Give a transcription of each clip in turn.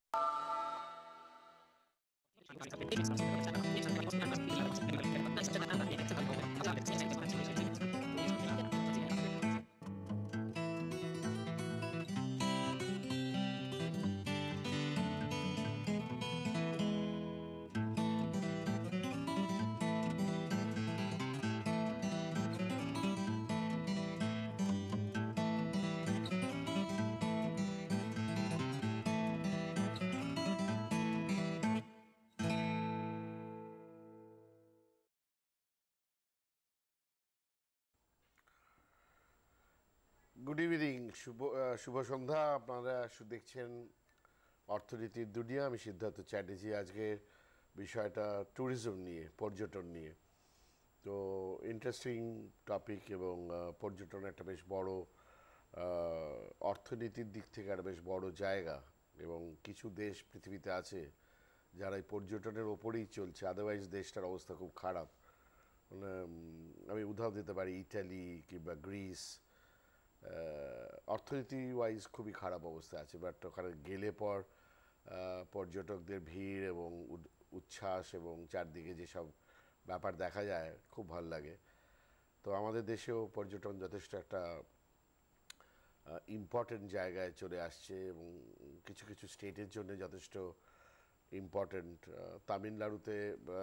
Good evening, শুভ সন্ধ্যা। আপনারা দেখছেন অর্থনীতির দুনিয়া। আমি সিদ্ধার্থ চ্যাটার্জি। আজকে বিষয়টা ট্যুরিজম নিয়ে, পর্যটন নিয়ে। তো ইন্টারেস্টিং টপিক, এবং পর্যটন একটা বেশ বড় অর্থনীতির দিক থেকে একটা বেশ বড় জায়গা, এবং কিছু দেশ পৃথিবীতে আছে যারা এই পর্যটনের ওপরেই চলছে, আদারওয়াইজ দেশটার অবস্থা খুব খারাপ। মানে আমি উদাহরণ দিতে পারি ইটালি কিংবা গ্রিস, অর্থনীতি ওয়াইজ খুবই খারাপ অবস্থা আছে, বাট ওখানে গেলে পর পর্যটকদের ভিড় এবং উচ্ছ্বাস এবং চারদিকে যেসব ব্যাপার দেখা যায় খুব ভালো লাগে। তো আমাদের দেশেও পর্যটন যথেষ্ট একটা ইম্পর্টেন্ট জায়গায় চলে আসছে, এবং কিছু কিছু স্টেটের জন্য যথেষ্ট ইম্পর্টেন্ট। তামিলনাড়ুতে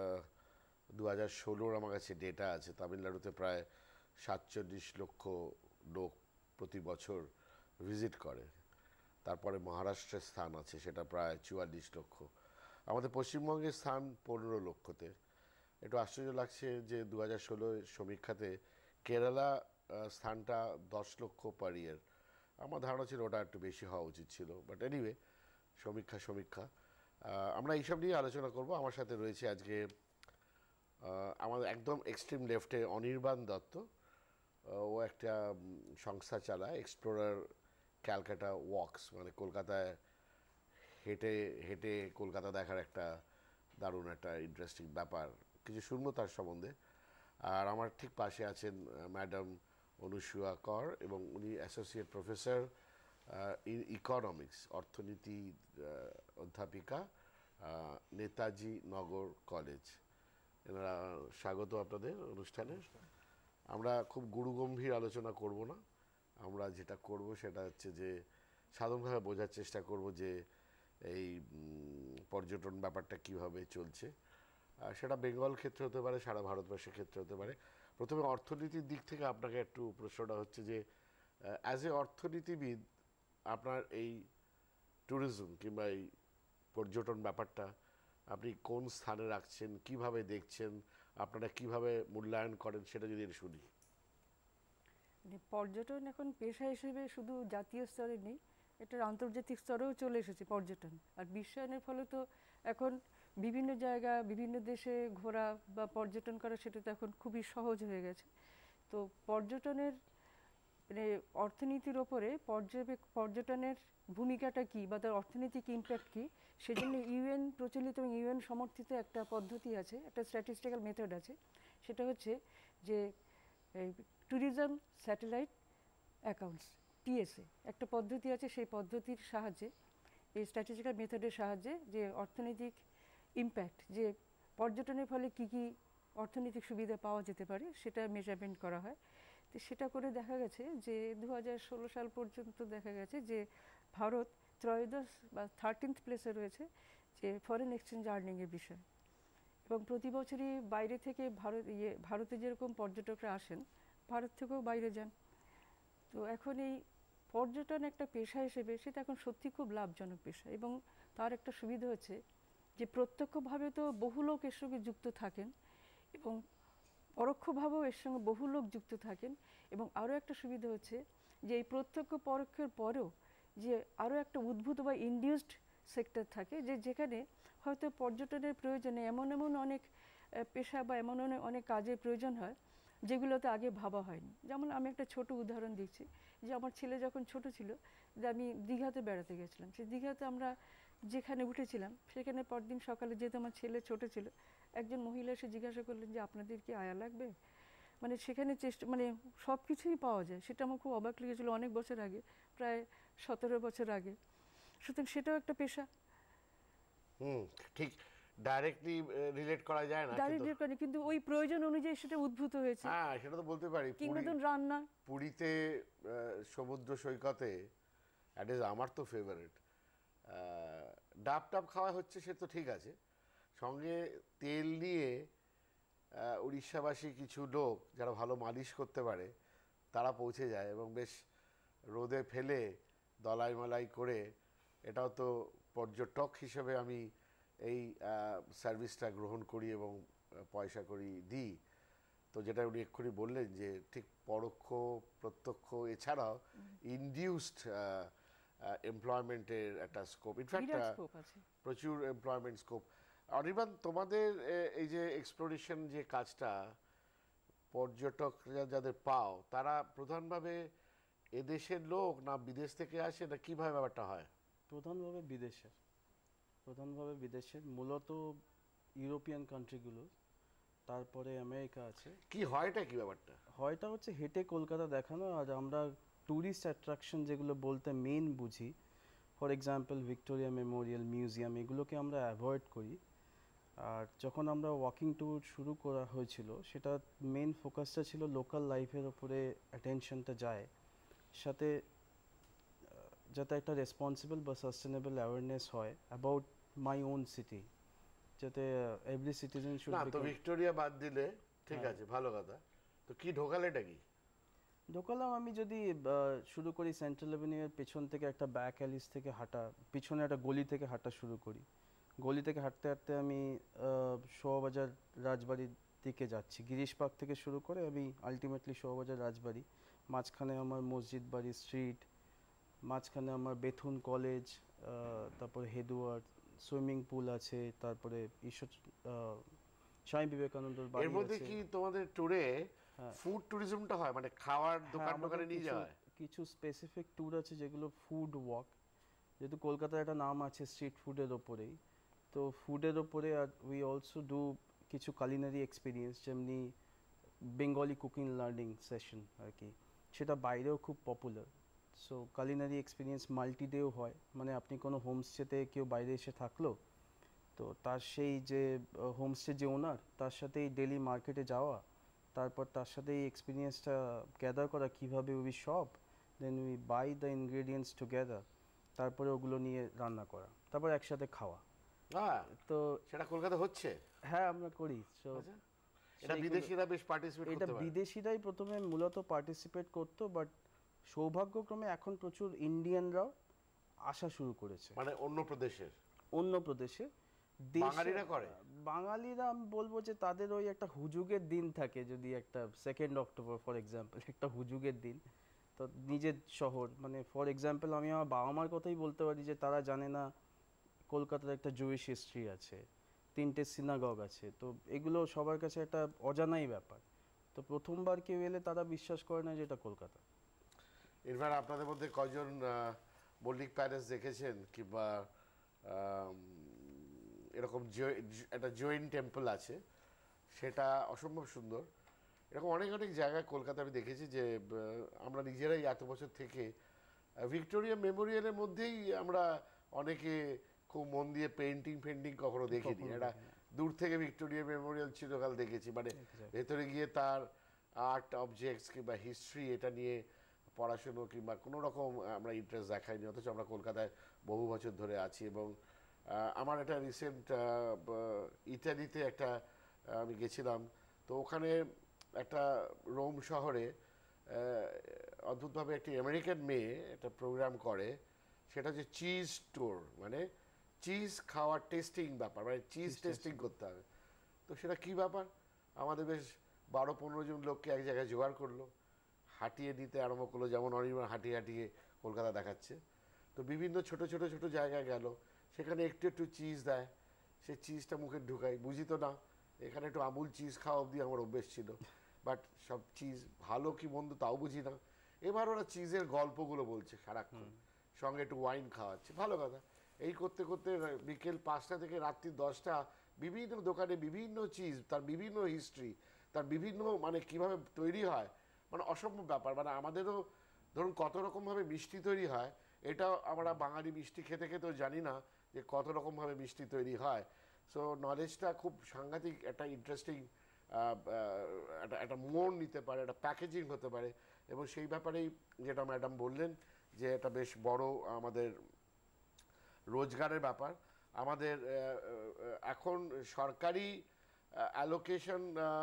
2016-র আমার কাছে ডেটা আছে, তামিলনাড়ুতে প্রায় 47 লক্ষ লোক প্রতি বছর ভিজিট করে। তারপরে মহারাষ্ট্রের স্থান আছে, সেটা প্রায় 44 লক্ষ। আমাদের পশ্চিমবঙ্গের স্থান 15 লক্ষতে। একটু আশ্চর্য লাগছে যে 2016 সমীক্ষাতে কেরালা স্থানটা 10 লক্ষ পার ইয়ার। আমার ধারণা ছিল ওটা একটু বেশি হওয়া উচিত ছিল, বাট এনিওয়ে, সমীক্ষা। আমরা এইসব নিয়ে আলোচনা করব। আমার সাথে রয়েছে আজকে আমাদের একদম এক্সট্রিম লেফটে অনির্বাণ দত্ত। ও একটা সংস্থা চালায়, এক্সপ্লোরার ক্যালকাটা ওয়াকস, মানে কলকাতায় হেঁটে হেঁটে কলকাতা দেখার একটা দারুণ একটা ইন্টারেস্টিং ব্যাপার। কিছু শুনবো তার সম্বন্ধে। আর আমার ঠিক পাশে আছেন ম্যাডাম অনুসুয়া কর, এবং উনি অ্যাসোসিয়েট প্রফেসর ইন ইকোনমিক্স, অর্থনীতি অধ্যাপিকা, নেতাজি নগর কলেজ। এনারা স্বাগত আপনাদের অনুষ্ঠানে। আমরা খুব গুরুগম্ভীর আলোচনা করব না, আমরা যেটা করব সেটা হচ্ছে যে সাধারণভাবে বোঝার চেষ্টা করব যে এই পর্যটন ব্যাপারটা কিভাবে চলছে। সেটা বেঙ্গল ক্ষেত্রে হতে পারে, সারা ভারতবর্ষের ক্ষেত্রে হতে পারে। প্রথমে অর্থনীতির দিক থেকে আপনাকে একটু প্রশ্নটা হচ্ছে যে অ্যাজ এ অর্থনীতিবিদ আপনার এই ট্যুরিজম কিংবা এই পর্যটন ব্যাপারটা আপনি কোন স্থানে রাখছেন, কিভাবে দেখছেন, আপনারা কিভাবে মূল্যায়ন করেন, সেটা যদি শুনি। পর্যটন এখন পেশা হিসেবে শুধু জাতীয় স্তরে নেই, এটার আন্তর্জাতিক স্তরেও চলে এসেছে পর্যটন। আর বিশ্বায়নের ফলে তো এখন বিভিন্ন জায়গা, বিভিন্ন দেশে ঘোরা বা পর্যটন করা সেটা তো এখন খুবই সহজ হয়ে গেছে। তো পর্যটনের মানে অর্থনীতির ওপরে পর্যটনের ভূমিকাটা কী বা তার অর্থনৈতিক ইম্প্যাক্ট কী, সেজন্য ইউএন প্রচলিত এবং ইউএন সমর্থিত একটা পদ্ধতি আছে, একটা স্ট্যাটিস্টিক্যাল মেথড আছে। সেটা হচ্ছে যে ট্যুরিজম স্যাটেলাইট অ্যাকাউন্টস, টিএসএ একটা পদ্ধতি আছে। সেই পদ্ধতির সাহায্যে, এই স্ট্যাটিস্টিক্যাল মেথডের সাহায্যে যে অর্থনৈতিক ইম্প্যাক্ট, যে পর্যটনের ফলে কী কী অর্থনৈতিক সুবিধা পাওয়া যেতে পারে, সেটা মেজারমেন্ট করা হয়। তো সেটা করে দেখা গেছে যে 2016 সাল পর্যন্ত দেখা গেছে যে ভারত ত্রয়োদশ বা 13th প্লেসে রয়েছে যে ফরেন এক্সচেঞ্জ আর্নিংয়ের বিষয়। এবং প্রতি বছরই বাইরে থেকে ভারতে যেরকম পর্যটকরা আসেন, ভারত থেকেও বাইরে যান। তো এখন এই পর্যটন একটা পেশা হিসেবে সেটা এখন সত্যি খুব লাভজনক পেশা। এবং তার একটা সুবিধা হচ্ছে যে প্রত্যক্ষভাবে তো বহু লোক এর সঙ্গে যুক্ত থাকেন, এবং পরোক্ষভাবেও এর সঙ্গে বহু লোক যুক্ত থাকেন। এবং আরও একটা সুবিধা হচ্ছে যে এই প্রত্যক্ষ পরোক্ষের পরেও যে আরও একটা উদ্ভূত বা ইনডিউসড সেক্টর থাকে, যেখানে হয়তো পর্যটনের প্রয়োজনে এমন অনেক পেশা বা এমন অনেক কাজের প্রয়োজন হয় যেগুলোতে আগে ভাবা হয়নি। যেমন আমি একটা ছোট উদাহরণ দিচ্ছি, যে আমার ছেলে যখন ছোট ছিল, যে আমি দীঘাতে বেড়াতে গেছিলাম। সেই দীঘাতে আমরা যেখানে উঠেছিলাম সেখানে পরদিন সকালে, যেহেতু আমার ছেলে ছোট ছিল, একজন মহিলা এসে জিজ্ঞাসা করলেন যে আপনাদের কি আয়া লাগবে। মানে সেখানে মানে সব কিছুই পাওয়া যায়। সেটা আমার খুব অবাক লেগেছিলো, অনেক বছর আগে, প্রায় 17 বছর আগে। সুতরাং সেটাও একটা পেশা। হুম, ঠিক ডাইরেক্টলি রিলেট করা যায় না, কিন্তু ডাইরেক্ট করে কিন্তু ওই প্রয়োজন অনুযায়ী সেটা উদ্ভূত হয়েছে। হ্যাঁ সেটা তো বলতে পারি। কিংবা ধরুন রান্না, পুরীতে সমুদ্র সৈকতে দ্যাট ইজ আমার তো ফেভারিট, ডাব টাব খাওয়া হচ্ছে, সে তো ঠিক আছে, সঙ্গে তেল নিয়ে উড়িষ্যাবাসী কিছু লোক যারা ভালো মালিশ করতে পারে তারা পৌঁছে যায় এবং বেশ রোদে ফেলে দলাই মালাই করে, এটাও তো পর্যটক হিসেবে আমি এই সার্ভিসটা গ্রহণ করি এবং পয়সা করি দিই। তো যেটা উনি এক্ষুনি বললেন যে ঠিক পরোক্ষ প্রত্যক্ষ এছাড়াও ইনডিউসড এমপ্লয়মেন্টের একটা স্কোপ, ইনফ্যাক্ট বিরাট স্কোপ আছে। প্রচুর এমপ্লয়মেন্ট স্কোপ। অনির্বাণ, তোমাদের এই যে এক্সপ্লোরেশন যে কাজটা, পর্যটকরা যাদের পাও তারা প্রধানভাবে এদেশের লোক না বিদেশ থেকে আসে, না কিভাবে ব্যাপারটা হয়? প্রধানভাবে বিদেশের, মূলত ইউরোপিয়ান কান্ট্রিগুলো, তারপরে আমেরিকা আছে। কি হয়টা কি ব্যাপারটা? হয়টা হচ্ছে হেঁটে কলকাতা দেখানো, আর আমরা ট্যুরিস্ট অ্যাট্রাকশন যেগুলো বলতে মেন বুঝি, for example Victoria Memorial, museum, এগুলোকে আমরা অ্যাভয়েড করি। আর যখন আমরা ওয়াকিং ট্যুর শুরু করা হয়েছিল, সেটা মেন ফোকাসটা ছিল লোকাল লাইফের ওপরে অ্যাটেনশনটা যায়, সাথে যাতে একটা রেসপন্সিবল বা সাস্টেনেবল অ্যাওয়ারনেস হয় অ্যাবাউট মাই ওন সিটি, যাতে এভরি সিটিজেন শুড না তো ভিক্টোরিয়া বাদ দিলে ঠিক হ্যাঁ। আছে, ভালো কথা, তো কি ঢোকালেটা কি? ঢোকালাম। আমি যদি শুরু করি সেন্ট্রাল এভিনিউয়ের পেছন থেকে, একটা ব্যাক অ্যালিস থেকে হাঁটা, পিছনে একটা গলি থেকে হাঁটা শুরু করি। গলি থেকে হাঁটতে হাঁটতে আমি শোভাবাজার রাজবাড়ির দিকে যাচ্ছি। গিরিশ পার্ক থেকে শুরু করে আমি আলটিমেটলি শোভাবাজার রাজবাড়ি, মাঝখানে আমার মসজিদ বাড়ি স্ট্রিট, মাঝখানে আমার বেথুন কলেজ, তারপরে হেদুয়ার সুইমিং পুল আছে, তারপরে ঈশ্বর স্বামী বিবেকানন্দর বাড়ি এর মধ্যে আছে। কি তোমাদের ট্যুরে হ্যাঁ। ফুড ট্যুরিজমটা হয়, মানে খাওয়ার হ্যাঁ, দোকান আমাদের দোকানে নিয়ে যাওয়া হয়? কিছু স্পেসিফিক ট্যুর আছে যেগুলো ফুড ওয়াক, যেহেতু কলকাতার একটা নাম আছে স্ট্রিট ফুডের ওপরেই, তো ফুডের ওপরে আর উই অলসো ডু কিছু কালিনারি এক্সপিরিয়েন্স, যেমনি বেঙ্গলি কুকিং লার্নিং সেশন আর কি, সেটা বাইরেও খুব popular. So culinary experience multi ডেও হয়, মানে আপনি কোনো হোমস্টেতে কেউ বাইরে এসে থাকলো, তো তার সেই যে হোমস্টে যে ওনার, তার সাথেই ডেলি মার্কেটে যাওয়া, তারপর তার সাথে এই এক্সপিরিয়েন্সটা গ্যাদার করা কীভাবে we shop, then we buy the ingredients together, তারপরে ওগুলো নিয়ে রান্না করা, তারপর একসাথে খাওয়া। হ্যাঁ, তো সেটা কলকাতা হচ্ছে। হ্যাঁ, আমরা করি। সো আচ্ছা, এটা বিদেশিরা বেশ পার্টিসিপেট এটা করতে পারে? বিদেশিরাই প্রথমে মূলত পার্টিসিপেট করতো, বাট সৌভাগ্যক্রমে এখন প্রচুর ইন্ডিয়ানরাও আসা শুরু করেছে মানে অন্য প্রদেশের অন্য প্রদেশে। বাঙালিরা করে? বাঙালিরা আমি বলবো যে তাদের ওই একটা হুজুগের দিন থাকে, যদি একটা 2 অক্টোবর ফর এক্সাম্পল একটা হুজুগের দিন, তো নিজের শহর, মানে ফর এক্সাম্পল আমি আমার বাবা মার কথাই বলতে পারি যে তারা জানে না কলকাতার একটা জুইশ হিস্ট্রি আছে, 3টে সিনাগগ আছে, তো এগুলো সবার কাছে একটা অজানাই ব্যাপার। তো প্রথমবার কেউ এলে তারা বিশ্বাস করে না যে এটা কলকাতা। এবার আপনাদের মধ্যে কয়জন মল্লিক প্যালেস দেখেছেন, কিংবা এরকম একটা জৈন টেম্পল আছে, সেটা অসম্ভব সুন্দর। এরকম অনেক অনেক জায়গায় কলকাতা আমি দেখেছি যে আমরা নিজেরাই এত বছর থেকে ভিক্টোরিয়া মেমোরিয়ালের মধ্যেই আমরা অনেকে খুব মন দিয়ে পেন্টিং ফেন্টিং কখনো দেখিনি। এটা দূর থেকে ভিক্টোরিয়া মেমোরিয়াল চিরকাল দেখেছি, মানে ভেতরে গিয়ে তার আর্ট অবজেক্টস কিংবা হিস্ট্রি এটা নিয়ে পড়াশুনো কিংবা কোনো রকম আমরা ইন্টারেস্ট দেখাইনি, অথচ আমরা কলকাতায় বহু বছর ধরে আছি। এবং আমার একটা রিসেন্ট ইটালিতে একটা আমি গেছিলাম, তো ওখানে একটা রোম শহরে অদ্ভুতভাবে একটি আমেরিকান মেয়ে একটা প্রোগ্রাম করে, সেটা হচ্ছে চিজ ট্যুর, মানে চিজ খাওয়ার টেস্টিং ব্যাপার, মানে চিজ টেস্টিং করতে হবে। তো সেটা কি ব্যাপার, আমাদের বেশ 12-15 জন লোককে এক জায়গায় জোগাড় করলো, হাঁটিয়ে নিতে আরম্ভ করলো, যেমন অনির্বাণ হাঁটিয়ে হাঁটিয়ে কলকাতা দেখাচ্ছে। তো বিভিন্ন ছোট ছোট ছোট জায়গায় গেল, সেখানে একটু একটু চিজ দেয়, সেই চিজটা মুখে ঢুকাই, বুঝি তো না, এখানে একটু আমুল চিজ খাওয়া অবধি আমার অভ্যেস ছিল, বাট সব চিজ ভালো কি মন্দ তাও বুঝি না। এবার ওরা চিজের গল্পগুলো বলছে সারাক্ষণ, সঙ্গে একটু ওয়াইন খাওয়াচ্ছে, ভালো কথা। এই করতে করতে বিকেল 5টা থেকে রাত্রি 10টা বিভিন্ন দোকানে বিভিন্ন চিজ, তার বিভিন্ন হিস্ট্রি, তার বিভিন্ন মানে কিভাবে তৈরি হয়, মানে অসম্ভব ব্যাপার। মানে আমাদেরও ধরুন কত রকমভাবে মিষ্টি তৈরি হয়, এটা আমরা বাঙালি মিষ্টি খেতে খেতেও জানি না যে কত রকমভাবে মিষ্টি তৈরি হয়। সো নলেজটা খুব সাংঘাতিক একটা ইন্টারেস্টিং একটা মোড় নিতে পারে, একটা প্যাকেজিং হতে পারে, এবং সেই ব্যাপারেই যেটা ম্যাডাম বললেন যে এটা বেশ বড় আমাদের রোজগারের ব্যাপার। আমাদের এখন সরকারি অ্যালোকেশন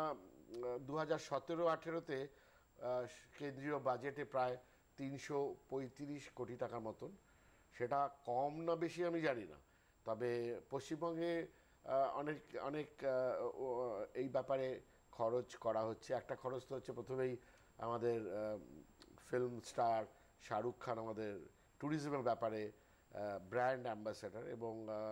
2017-18-তে কেন্দ্রীয় বাজেটে প্রায় 335 কোটি টাকার মতন। সেটা কম না বেশি আমি জানি না, তবে পশ্চিমবঙ্গে অনেক অনেক এই ব্যাপারে খরচ করা হচ্ছে। একটা খরচ তো হচ্ছে প্রথমেই আমাদের ফিল্ম স্টার শাহরুখ খান আমাদের ট্যুরিজমের ব্যাপারে ব্র্যান্ড অ্যাম্বাসেডার, এবং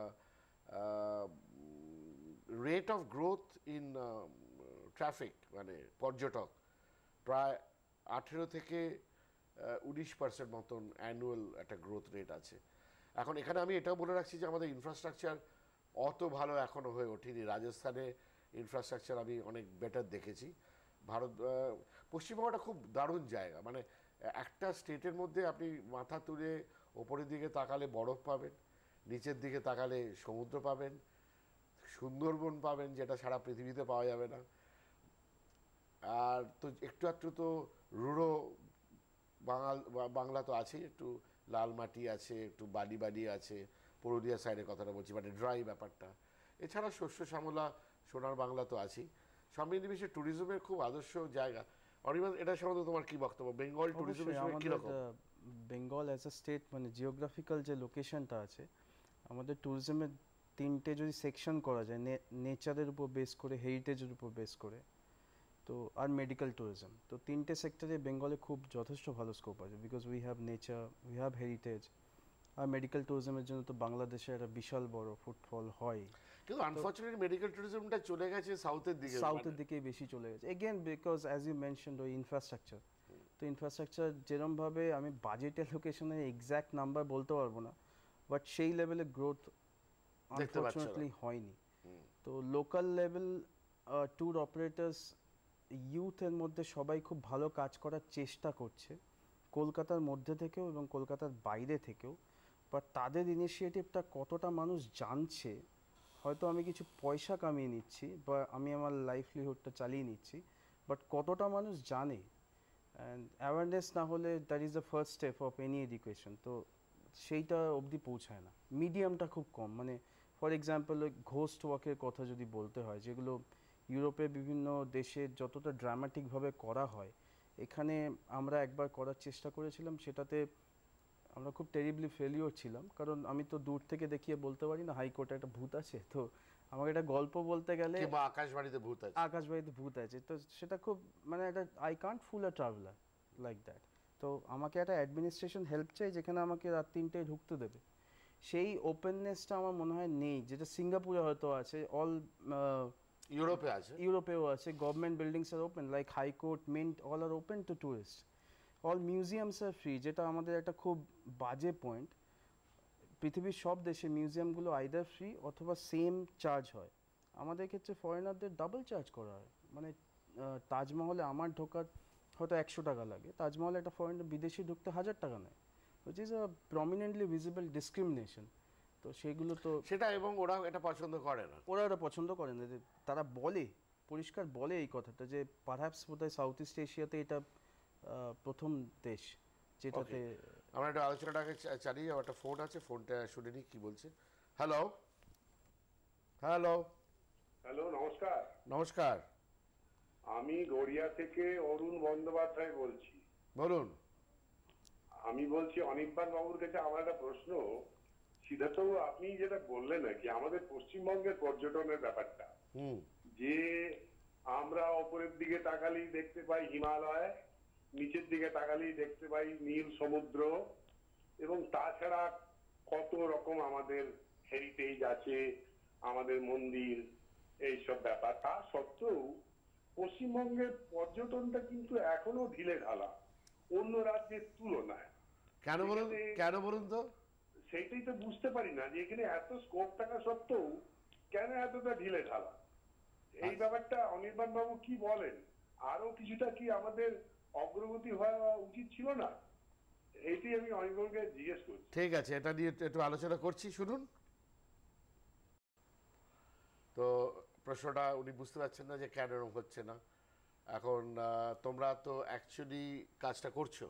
rate of growth in traffic মানে পর্যটক প্রায় 18 থেকে 19% মতন অ্যানুয়াল একটা গ্রোথ রেট আছে। এখন এখানে আমি এটাও বলে রাখছি যে আমাদের ইনফ্রাস্ট্রাকচার অত ভালো এখনও হয়ে ওঠেনি। রাজস্থানে ইনফ্রাস্ট্রাকচার আমি অনেক বেটার দেখেছি। পশ্চিমবঙ্গটা খুব দারুণ জায়গা, মানে একটা স্টেটের মধ্যে আপনি মাথা তুলে ওপরের দিকে তাকালে বরফ পাবেন, নিচের দিকে তাকালে সমুদ্র পাবেন, সুন্দরবন পাবেন যেটা সারা পৃথিবীতে পাওয়া যাবে না, আর তো একটু একটু তো রুড়ো বাংলা তো আছেই, একটু লাল মাটি আছে, একটু বালি বালি আছে, পুরুলিয়া সাইডের কথাটা বলছি, মানে ড্রাই ব্যাপারটা। এছাড়া শস্য শ্যামলা সোনার বাংলা তো আছেই। সব মিলিয়ে ট্যুরিজমের খুব আদর্শ জায়গা। অনির্বাণ, এটা সম্বন্ধে তোমার কি বক্তব্য? বেঙ্গল ট্যুরিজমের সঙ্গে কীরকম? বেঙ্গল অ্যাজ আ স্টেট মানে জিওগ্রাফিক্যাল যে লোকেশনটা আছে, আমাদের ট্যুরিজমের তিনটে যদি সেকশন করা যায়, নেচারের উপর বেস করে, হেরিটেজের উপর বেস করে, তো আর মেডিকেল ট্যুরিজম, তো তিনটে সেক্টরে বেঙ্গলে খুব যথেষ্ট ভালো স্কোপ আছে, because we have nature, we have heritage. আর মেডিকেল ট্যুরিজমের জন্য তো বাংলাদেশে একটা বিশাল বড় ফুটফল হয়, কিন্তু আনফর্চুনেটলি মেডিকেল ট্যুরিজমটা চলে গেছে সাউথের দিকে, সাউথের দিকেই বেশি চলে গেছে again, because as you mentioned ওই ইনফ্রাস্ট্রাকচার। তো ইনফ্রাস্ট্রাকচার যেরমভাবে আমি বাজেটের লোকেশনের এক্স্যাক্ট নাম্বার বলতে পারবো না, বাট সেই লেভেলে গ্রোথ আনফর্চুনেটলি হয়নি। তো লোকাল লেভেল ট্যুর অপারেটার্স ইউথের মধ্যে সবাই খুব ভালো কাজ করার চেষ্টা করছে, কলকাতার মধ্যে থেকেও এবং কলকাতার বাইরে থেকেও। বাট তাদের ইনিশিয়েটিভটা কতটা মানুষ জানছে, হয়তো আমি কিছু পয়সা কামিয়ে নিচ্ছি বা আমি আমার লাইভলিহুডটা চালিয়ে নিচ্ছি, বাট কতটা মানুষ জানে, অ্যান্ড অ্যাওয়ারনেস না হলে that is the first step of any education. তো সেইটা অবধি পৌঁছায় না, মিডিয়ামটা খুব কম। মানে ফর এক্সাম্পল ওই ঘোস্ট ওয়াকের কথা যদি বলতে হয়, যেগুলো ইউরোপের বিভিন্ন দেশে যতটা ড্রামাটিকভাবে করা হয়, এখানে আমরা একবার করার চেষ্টা করেছিলাম, সেটাতে আমরা খুব টেরিবলি ফেলিওর ছিলাম, কারণ আমি তো দূর থেকে দেখিয়ে বলতে পারি না হাইকোর্টে একটা ভূত আছে, তো আমাকে একটা গল্প বলতে গেলে আকাশবাড়িতে ভূত আছে, আকাশবাড়িতে ভূত আছে, তো সেটা খুব মানে একটা I can't fool a traveller like that. তো আমাকে একটা অ্যাডমিনিস্ট্রেশন হেল্প চাই যেখানে আমাকে রাত 3টায় ঢুকতে দেবে, সেই ওপেননেসটা আমার মনে হয় নেই, যেটা সিঙ্গাপুরে হয়তো আছে, অল ইউরোপে আছে, ইউরোপেও আছে। Government buildings are open, like high court, mint, all are open to tourist. All museums are free, যেটা আমাদের একটা খুব বাজে পয়েন্ট। পৃথিবীর সব দেশে মিউজিয়ামগুলো আইদার ফ্রি অথবা সেম চার্জ হয়, আমাদের ক্ষেত্রে ফরেনারদের ডাবল চার্জ করা হয়। মানে তাজমহলে আমার ঢোকার হয়তো 100 টাকা লাগে, তাজমহলে একটা ফরেনার বিদেশি ঢুকতে 1000 টাকা নেয়, which is a prominently visible discrimination. তো সেগুলো তো সেটা, এবং ওরা এটা পছন্দ করে না, ওরা এটা পছন্দ করে না। তারা বলে, পরিষ্কার বলে এই কথাটা, যে পারহ্যাপস বোধহয় সাউথ ইস্ট এশিয়াতে এটা প্রথম দেশ যেটাতে। আমরা একটা আলোচনাটাকে চালিয়ে, একটা ফোন আছে, ফোনটা শুনে নিই কি বলছে। হ্যালো হ্যালো হ্যালো, নমস্কার। নমস্কার, আমি গড়িয়া থেকে অরুণ বন্দ্যোপাধ্যায় বলছি। বলুন। আমি বলছি অনির্বাণ বাবুর কাছে আমার একটা প্রশ্ন। সিদ্ধার্থবাবু, আপনি যেটা বললেন আর কি আমাদের পশ্চিমবঙ্গের পর্যটনের ব্যাপারটা, যে আমরা ওপরের দিকে তাকালেই দেখতে পাই হিমালয়, নিচের দিকে তাকালেই দেখতে পাই নীল সমুদ্র, এবং তাছাড়া কত রকম আমাদের হেরিটেজ আছে, আমাদের মন্দির, এইসব ব্যাপার। তা সত্ত্বেও পশ্চিমবঙ্গের পর্যটনটা কিন্তু এখনো ঢিলে ঢালা অন্য রাজ্যের তুলনায়। কেন বলুন, কেন বলুন তো? সেইটাই তো বুঝতে পারি না, যে এখানে এত স্কোপ থাকা সত্ত্বেও কেন এতটা ঢিলে ঢালা। এই ব্যাপারটা অনির্বাণ বাবু কি বলেন? আরো কিছুটা কি আমাদের অগ্রগতি হওয়া উচিত ছিল না? এইটি আমি অনেকজনকে জিজ্ঞেস করছি। ঠিক আছে, এটা নিয়ে একটু আলোচনা করছি, শুনুন। তো প্রশ্নটা উনি বুঝতে পারছেন না যে কেন এরকম হচ্ছে না। এখন তোমরা তো অ্যাকচুয়ালি কাজটা করছো।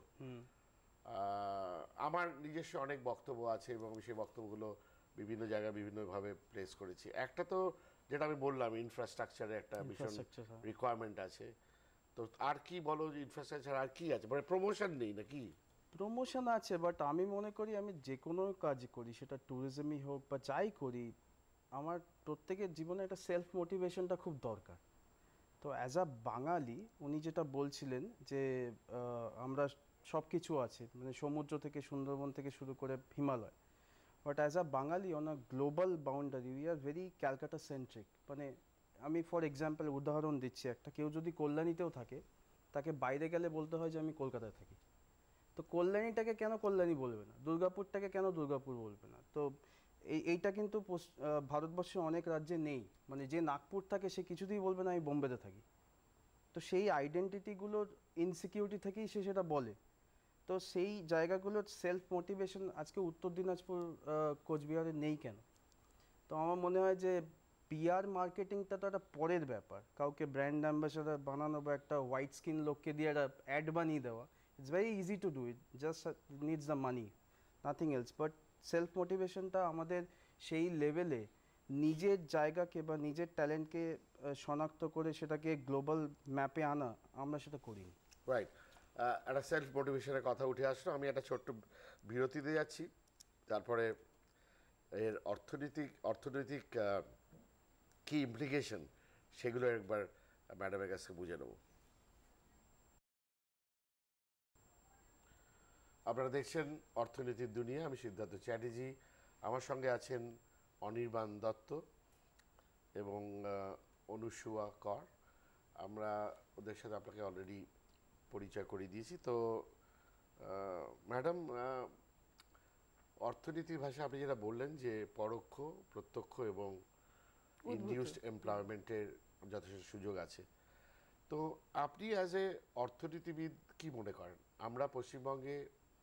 আমার নিজস্ব অনেক বক্তব্য আছে এবং সেই বক্তব্যগুলো বিভিন্ন জায়গায় বিভিন্নভাবে প্লেস করেছি। একটা তো যেটা আমি বললাম, ইনফ্রাস্ট্রাকচারে একটা ভীষণ রিকোয়ারমেন্ট আছে। তো আর কি বলো, ইনফ্রাস্ট্রাকচার আর কি আছে, মানে প্রমোশন নেই নাকি? প্রমোশন আছে, বাট আমি মনে করি আমি যে কোনো কাজ করি, সেটা ট্যুরিজমই হোক বা যাই করি, আমার প্রত্যেকের জীবনে একটা সেলফ মোটিভেশনটা খুব দরকার। তো অ্যাজ আ বাঙালি উনি যেটা বলছিলেন যে আমরা সব কিছু আছে, মানে সমুদ্র থেকে সুন্দরবন থেকে শুরু করে Himalaya, but as a Bangali on a global boundary we are very Calcutta centric. মানে আমি ফর এক্সাম্পল উদাহরণ দিচ্ছি একটা, কেউ যদি কল্যাণীতেও থাকে, তাকে বাইরে গেলে বলতে হয় যে আমি কলকাতায় থাকি। তো কল্যাণীটাকে কেন কল্যাণী বলবে না, দুর্গাপুরটাকে কেন দুর্গাপুর বলবে না? তো এইটা কিন্তু ভারতবর্ষে অনেক রাজ্যে নেই। মানে যে নাগপুর থাকে সে কিছুতেই বলবে না আমি বোম্বেতে থাকি। তো সেই আইডেন্টিটিগুলোর ইনসিকিউরিটি থেকেই সে সেটা বলে। তো সেই জায়গাগুলোর সেলফ মোটিভেশন আজকে উত্তর দিনাজপুর কোচবিহারে নেই কেন? তো আমার মনে হয় যে পিআর মার্কেটিংটা তো একটা পরের ব্যাপার। কাউকে ব্র্যান্ড অ্যাম্বাসাডার বানানো বা একটা হোয়াইট স্কিন লোককে দিয়ে একটা অ্যাড বানিয়ে দেওয়া, it's very easy to do it, just needs the money, nothing else. But self মোটিভেশনটা আমাদের সেই লেভেলে নিজের জায়গাকে বা নিজের ট্যালেন্টকে শনাক্ত করে সেটাকে গ্লোবাল ম্যাপে আনা, আমরা সেটা করিনি। রাইট। একটা সেলফ মোটিভেশনের কথা উঠে আসলো। আমি একটা ছোট্ট বিরতিতে যাচ্ছি, তারপরে এর অর্থনৈতিক কি ইমপ্লিকেশন সেগুলো একবার ম্যাডামের কাছে বুঝে নেব। আপনারা দেখছেন অর্থনীতির দুনিয়া, আমি সিদ্ধার্থ চ্যাটার্জি। আমার সঙ্গে আছেন অনির্বাণ দত্ত এবং অনুসুয়া কর। আমরা ওদের সাথে আপনাকে অলরেডি পরিচয় করিয়ে দিয়েছি। তো ম্যাডাম, অর্থনীতির ভাষায় আপনি যেটা বললেন যে পরোক্ষ, প্রত্যক্ষ এবং ইনডিউসড এমপ্লয়মেন্টের যথেষ্ট সুযোগ আছে। তো আপনি অ্যাজ এ অর্থনীতিবিদ কি মনে করেন, আমরা পশ্চিমবঙ্গে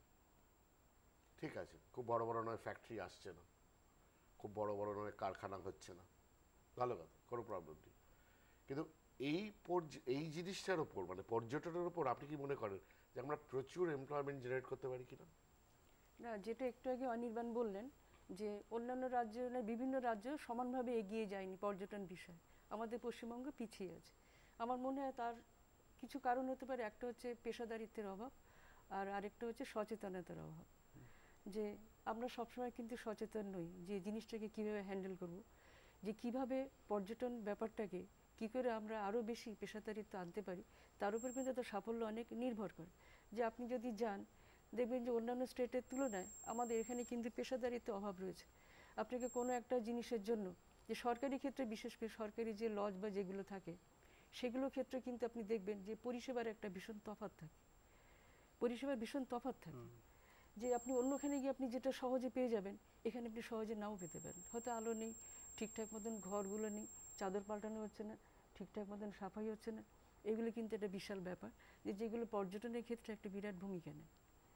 ঠিক আছে, খুব বড় বড় নয় ফ্যাক্টরি আসছে না, খুব বড় বড় নয় কারখানা হচ্ছে না, ভালো কথা, কোনো প্রবলেম নেই, কিন্তু এই জিনিসটার ওপর, মানে পর্যটনের ওপর আপনি কি মনে করেন যে আমরা প্রচুর এমপ্লয়মেন্ট জেনারেট করতে পারি কিনা? না, যেটা একটু আগে অনির্বাণ বললেন যে অন্যান্য রাজ্য, বিভিন্ন রাজ্য সমানভাবে এগিয়ে যায়নি পর্যটন বিষয়ে, আমাদের পশ্চিমবঙ্গ পিছিয়ে আছে। আমার মনে হয় তার কিছু কারণ হতে পারে। একটা হচ্ছে পেশাদারিত্বের অভাব, আর আরেকটা হচ্ছে সচেতনতার অভাব। যে আমরা সবসময় কিন্তু সচেতন নই যে জিনিসটাকে কীভাবে হ্যান্ডেল করব, যে কিভাবে পর্যটন ব্যাপারটাকে কী করে আমরা আরও বেশি পেশাদারিত্ব আনতে পারি, তার উপর কিন্তু তার সাফল্য অনেক নির্ভর করে। যে আপনি যদি যান, দেখবেন যে অন্যান্য স্টেটের তুলনায় আমাদের এখানে কিন্তু পেশাদারিত্বের অভাব রয়েছে। আপনাকে কোনো একটা জিনিসের জন্য, যে সরকারি ক্ষেত্রে বিশেষ করে সরকারি যে লজ বা যেগুলো থাকে সেগুলোর ক্ষেত্রে কিন্তু আপনি দেখবেন যে পরিষেবার একটা ভীষণ তফাৎ থাকে, পরিষেবার ভীষণ তফাৎ থাকে। যে আপনি অন্যখানে গিয়ে আপনি যেটা সহজে পেয়ে যাবেন, এখানে আপনি সহজে নাও পেতে পারেন। হয়তো আলো নেই, ঠিকঠাক মতন ঘরগুলো নেই, চাদর পাল্টানো হচ্ছে না, ঠিকঠাক মতন সাফাই হচ্ছে না। এগুলো কিন্তু একটা বিশাল ব্যাপার, যেগুলো পর্যটনের ক্ষেত্রে একটা বিরাট ভূমিকা নেয়।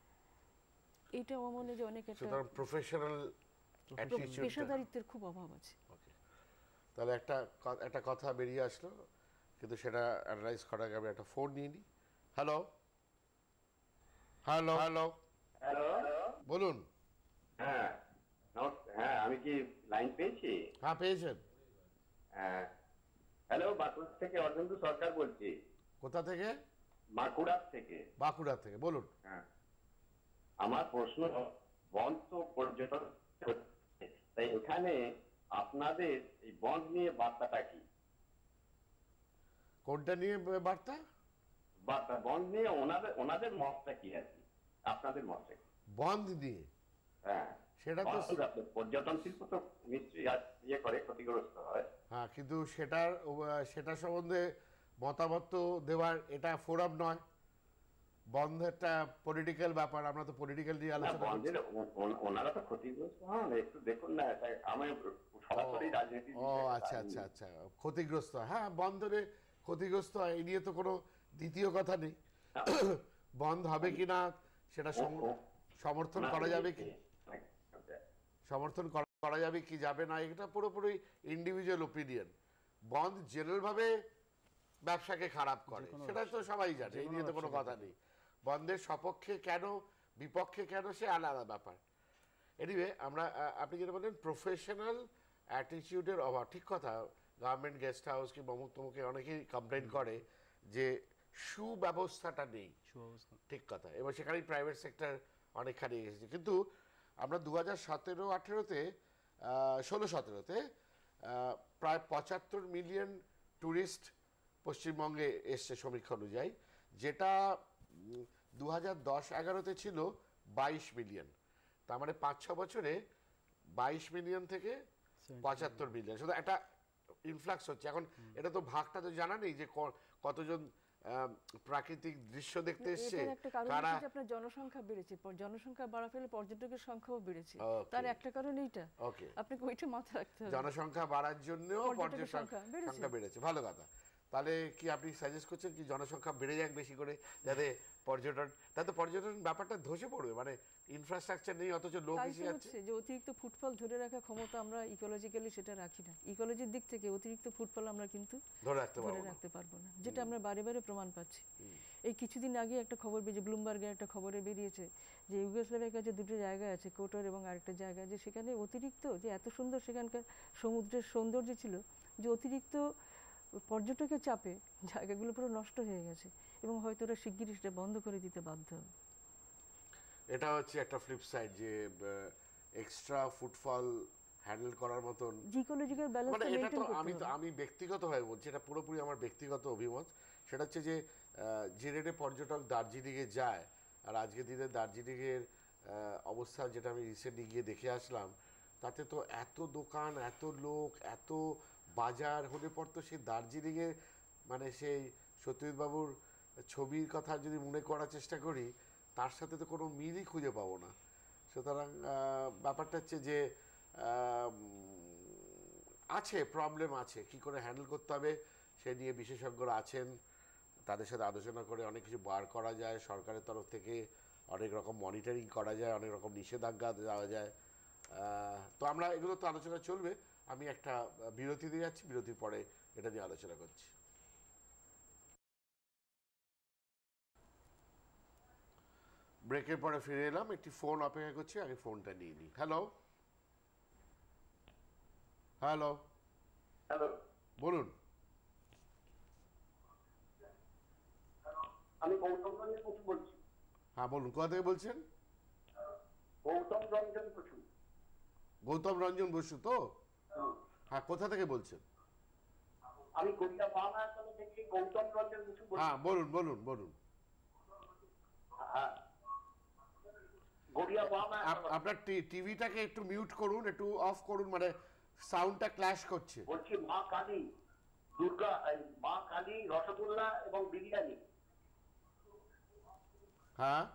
এইটা আমার মনে হয় যে অনেক একটা প্রফেশনাল পেশাদারিত্বের খুব অভাব আছে। তাহলে একটা কথা বেরিয়ে আসলো, কিন্তু সেটা অ্যানালাইজ করার আগে আমি একটা ফোন নিয়ে নিই। হ্যালো হ্যালো হ্যালো হ্যালো, বলুন। হ্যাঁ হ্যাঁ, আমি কি লাইন পেয়েছি? হ্যাঁ, পেয়েছেন। হ্যাঁ, হ্যালো, বাঁকুড়া থেকে অর্জুন্দু সরকার বলছি। কোথা থেকে? বাঁকুড়া থেকে। বাঁকুড়া থেকে, বলুন। হ্যাঁ, আমার প্রশ্ন, বন্ধ তো পর্যটন হচ্ছে, তাই এখানে আপনাদের এই বন্ধ নিয়ে বার্তাটা কি? কোনটা নিয়ে বার্তা? বার্তা বন্ধ নিয়ে ওনাদের মতটা কি আছে, আপনাদের মতটা কি? বন্ধ নিয়ে? হ্যাঁ, সেটা তো পর্যটন শিল্প তো নিশ্চয়ই ইয়ে করে, ক্ষতিগ্রস্ত হয়। হ্যাঁ, কিন্তু সেটা সম্বন্ধে মতামত দেওয়ার এটা ফোরাম নয়। বন্ধ একটা পলিটিক্যাল ব্যাপার, আমরা তো পলিটিক্যাল নিয়ে আলোচনা করছি। ওনারা তো ক্ষতিগ্রস্ত হন, একটু দেখুন না, আমি সরাসরি রাজনীতি। ও আচ্ছা আচ্ছা আচ্ছা, ক্ষতিগ্রস্ত, হ্যাঁ, বন্ধে ক্ষতিগ্রস্ত হয়, এই নিয়ে তো কোনো দ্বিতীয় কথা নেই। বন্ধ হবে কিনা সেটা সমর্থন করা যাবে কি, সমর্থন করা যাবে কি যাবে না, এটা পুরোপুরি ইন্ডিভিজুয়াল ওপিনিয়ন। বন্ধ জেনারেল ভাবে ব্যবসাকে খারাপ করে, সেটা তো সবাই জানে, এই নিয়ে তো কোনো কথা নেই। বন্ধের সপক্ষে কেন বিপক্ষে কেন সে আলাদা ব্যাপার। এনিওয়ে আমরা আপনি যেটা বললেন প্রফেশনাল অ্যাটিটিউডের অভাব, ঠিক কথা। গভর্নমেন্ট গেস্ট হাউস কি অমুক তমুকে অনেকেই কমপ্লেন করে যে সুব্যবস্থাটা নেই, ঠিক কথা। এবার সেখানেই প্রাইভেট সেক্টর অনেকখানি এসেছে। কিন্তু আমরা 2017-18-তে 16-17-তে প্রায় 75 মিলিয়ন ট্যুরিস্ট পশ্চিমবঙ্গে এসছে সমীক্ষা অনুযায়ী, যেটা 2010-11-তে ছিল 22 মিলিয়ন। তার মানে 5-6 বছরে 22 মিলিয়ন থেকে 75 মিলিয়ন, শুধু একটা ইনফ্লাক্স হচ্ছে। এখন এটা তো ভাগটা তো জানা নেই যে কতজন প্রাকৃতিক দৃশ্য দেখতে এসছে, এটার একটা কারণ কারা। হচ্ছে যে আপনার জনসংখ্যা বেড়েছে, জনসংখ্যা বাড়া ফেলে পর্যটকের সংখ্যাও বেড়েছে, তার একটা কারণ এইটা। ওকে, আপনাকে ওইটা মাথায় রাখতে হবে। জনসংখ্যা বাড়ার জন্যও পর্যটকের সংখ্যা সংখ্যা বেড়েছে, ভালো কথা। তাহলে কি আপনি সাজেস্ট করছেন কি জনসংখ্যা বেড়ে যাক বেশি করে, যাতে পর্যটন, তাতে পর্যটন ব্যাপারটা ধসে পড়বে, মানে ইনফ্রাস্ট্রাকচার নেই অথচ লোক তাই এসে তো যাচ্ছে। হচ্ছে যে অতিরিক্ত ফুটফল ধরে রাখার ক্ষমতা আমরা ইকোলজিক্যালি সেটা রাখি না। ইকোলজির দিক থেকে অতিরিক্ত ফুটফল আমরা কিন্তু ধরে ধরে রাখতে পারবো না, যেটা আমরা বারে বারে প্রমাণ পাচ্ছি। এই কিছুদিন আগে একটা খবর বেরিয়েছে, ব্লুমবার্গে একটা খবরে বেরিয়েছে যে ইউগোস্লাভিয়ার কাছে দুটো জায়গা আছে, কোটর এবং আরেকটা জায়গা, যে সেখানে অতিরিক্ত যে এত সুন্দর সেখানকার সমুদ্রের সৌন্দর্য ছিল, যে অতিরিক্ত পর্যটকের চাপে জায়গাগুলো পুরো নষ্ট হয়ে গেছে এবং হয়তো ওরা শিগগিরই সেটা বন্ধ করে দিতে বাধ্য হবে। এটা হচ্ছে একটা ফ্লিপ সাইড, যে এক্সট্রা ফুটফল হ্যান্ডেল করার মতন ইকোলজিক্যাল মানে ব্যালেন্সটা এটা মেইনটেইন তো করতে হবে। আমি ব্যক্তিগতভাবে বলছি, এটা পুরোপুরি আমার ব্যক্তিগত অভিমত। সেটা হচ্ছে যে যে রেটে পর্যটক দার্জিলিংয়ে যায়, আর আজকের দিনে দার্জিলিংয়ের অবস্থা যেটা আমি রিসেন্টলি গিয়ে দেখে আসলাম, তাতে তো এত দোকান, এত লোক, এত বাজার হলে পর তো সেই দার্জিলিংয়ে, মানে সেই সত্যজিৎ বাবুর ছবির কথা যদি মনে করার চেষ্টা করি, তার সাথে তো কোনো মিলই খুঁজে পাবো না। সুতরাং ব্যাপারটা হচ্ছে যে আছে, প্রবলেম আছে, কি করে হ্যান্ডেল করতে হবে সে নিয়ে বিশেষজ্ঞরা আছেন, তাদের সাথে আলোচনা করে অনেক কিছু বার করা যায়। সরকারের তরফ থেকে অনেক রকম মনিটরিং করা যায়, অনেক রকম নিষেধাজ্ঞা দেওয়া যায়। তো আমরা এগুলো তো আলোচনা চলবে। আমি একটা বিরতি দিয়ে যাচ্ছি, বিরতির পরে এটা নিয়ে আলোচনা করছি। ব্রেকের পরে ফিরে এলাম, একটি ফোন অপেক্ষা করছি, আগে ফোনটা নিয়ে নিই। হ্যালো হ্যালো হ্যালো, বলুন। আমি গৌতম রঞ্জন বসু বলছি। হ্যাঁ বলুন, কোথা থেকে বলছেন? গৌতম রঞ্জন বসু। গৌতম রঞ্জন বসু তো? হ্যাঁ, কোথা থেকে বলছেন? আমি গড়িয়া বাংলা থেকে গৌতম রঞ্জন বসু বলছি। হ্যাঁ বলুন বলুন বলুন। হ্যাঁ, গড়িয়া বাংলা। আপনার টিভিটাকে একটু মিউট করুন, একটু অফ করুন, মানে সাউন্ডটা ক্ল্যাশ করছে। বলছি মা কালী, দুর্গা, মা কালী, রসগোল্লা এবং বিরিয়ানি। হ্যাঁ,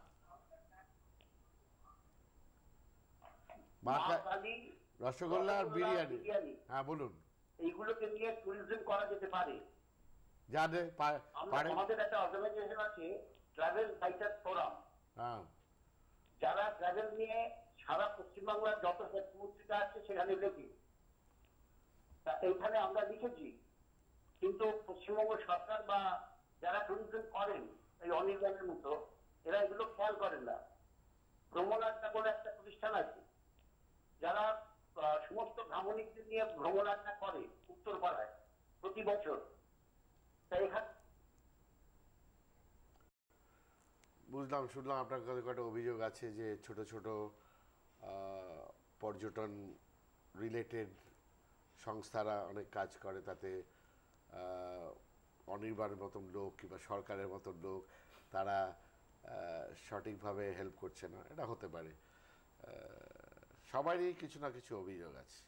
মা কালী, রসগোল্লা আর বিরিয়ানি। হ্যাঁ বলুন। এইগুলোকে নিয়ে ট্যুরিজম করা যেতে পারে। যাদের পারে। আমাদের একটা অর্গানাইজেশন আছে, ট্রাভেল রাইটার ফোরাম। হ্যাঁ, যারা ট্রাভেল নিয়ে সারা পশ্চিমবাংলার যত পত্রিকা আছে সেখানে লেখে। তা এইখানে আমরা লিখেছি, কিন্তু পশ্চিমবঙ্গ সরকার বা যারা ট্যুরিজম করেন, এই অনির্বাণের মতো, এরা এগুলো খেয়াল করেন না। ভ্রমণ আড্ডা বলে একটা প্রতিষ্ঠান আছে, যারা সমস্ত ভ্রমণীদের নিয়ে ভ্রমণ আড্ডা করে উত্তরপাড়ায় প্রতি বছর। তাই এখানে বুঝলাম, শুনলাম আপনার কাছে কয়েকটা অভিযোগ আছে যে ছোট ছোট পর্যটন রিলেটেড সংস্থারা অনেক কাজ করে, তাতে অনির্বাণের মতন লোক কিংবা সরকারের মতন লোক তারা সঠিকভাবে হেল্প করছে না। এটা হতে পারে, সবারই কিছু না কিছু অভিযোগ আছে।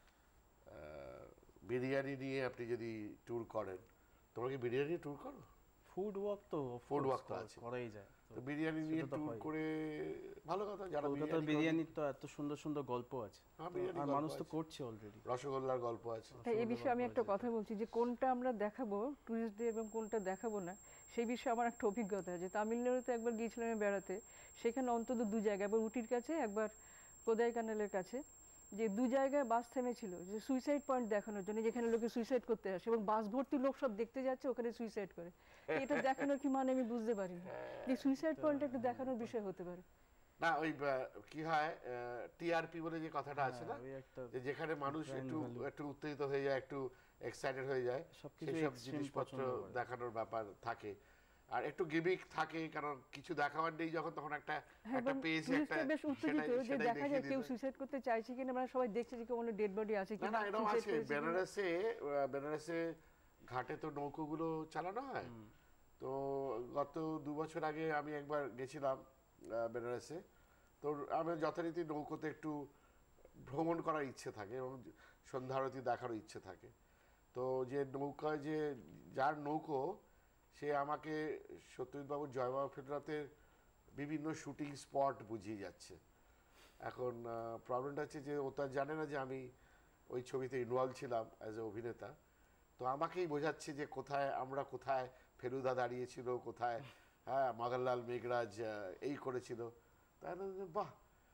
বিরিয়ানি নিয়ে আপনি যদি ট্যুর করেন, তোমরা কি বিরিয়ানি ট্যুর করো? ফুড ওয়াক তো ফুড ওয়াক তো আছে, করাই যায়। তো বিরিয়ানি নিয়ে ট্যুর করে ভালো কথা। যারা কলকাতার বিরিয়ানির তো এত সুন্দর সুন্দর গল্প আছে, আর মানুষ তো আছে, করছে অলরেডি। রসগোল্লার গল্প আছে। তাই এই বিষয়ে আমি একটা কথা বলছি যে কোনটা আমরা দেখাবো টুরিস্টদের এবং কোনটা দেখাবো না, সেই বিষয়ে আমার একটা অভিজ্ঞতা আছে। তামিলনাড়ুতে একবার গিয়েছিলাম আমি বেড়াতে, সেখানে অন্তত 2 জায়গায়, একবার উটির কাছে, একবার কোদাইকানালের কাছে, যে 2 জায়গায় বাস থেমেছিল যে সুইসাইড পয়েন্ট দেখানোর জন্য, যেখানে লোকে সুইসাইড করতে আসে এবং বাস ভর্তি লোক সব দেখতে যাচ্ছে ওখানে সুইসাইড করে। এটা দেখানোর কি মানে আমি বুঝতে পারি না যে সুইসাইড পয়েন্ট একটা দেখানোর বিষয় হতে পারে। না ওই কি হয় টিআরপি বলে যে কথাটা আছে না, ওই একটা যে যেখানে মানুষ একটু একটু উত্তেজিত হয়ে যায়, একটু এক্সাইটেড হয়ে যায়, সবকিছু সেই সব extreme জিনিসপত্র পছন্দ করে। দেখানোর ব্যাপার থাকে। আর একটু গিমিক থাকে, কারণ কিছু দেখাবার নেই যখন, তখন একটা একটা পেয়েছে একটা টুরিস্টরা বেশ উত্তেজিত যে সেটাই দেখা যায় দেখিয়ে কেউ দিতে। সুইসাইড করতে চাইছে কিনা, মানে সবাই দেখছে যে কোনো ডেড বডি আছে না কিনা, না এরকম suicide আছে, করেছে কিনা। বেনারসে ঘাটে তো নৌকোগুলো চালানো হয়। তো গত 2 বছর আগে আমি একবার গেছিলাম বেনারসে। তো আমি যথারীতি নৌকোতে একটু ভ্রমণ করার ইচ্ছে থাকে এবং সন্ধ্যা আরতি দেখারও ইচ্ছে থাকে। তো যে নৌকায় যে যার নৌকো, সে আমাকে সত্যজিৎবাবুর জয়বাবু ফেডরাতের বিভিন্ন শুটিং স্পট বুঝিয়ে যাচ্ছে। এখন প্রবলেমটা হচ্ছে যে ও তো আর জানে না যে আমি ওই ছবিতে ইনভলভ ছিলাম অ্যাজ এ অভিনেতা। তো আমাকেই বোঝাচ্ছে যে কোথায় আমরা, কোথায় ফেলুদা দাঁড়িয়েছিল, কোথায় হ্যাঁ মগনলাল মেঘরাজ এই করেছিল। তাই না, वाह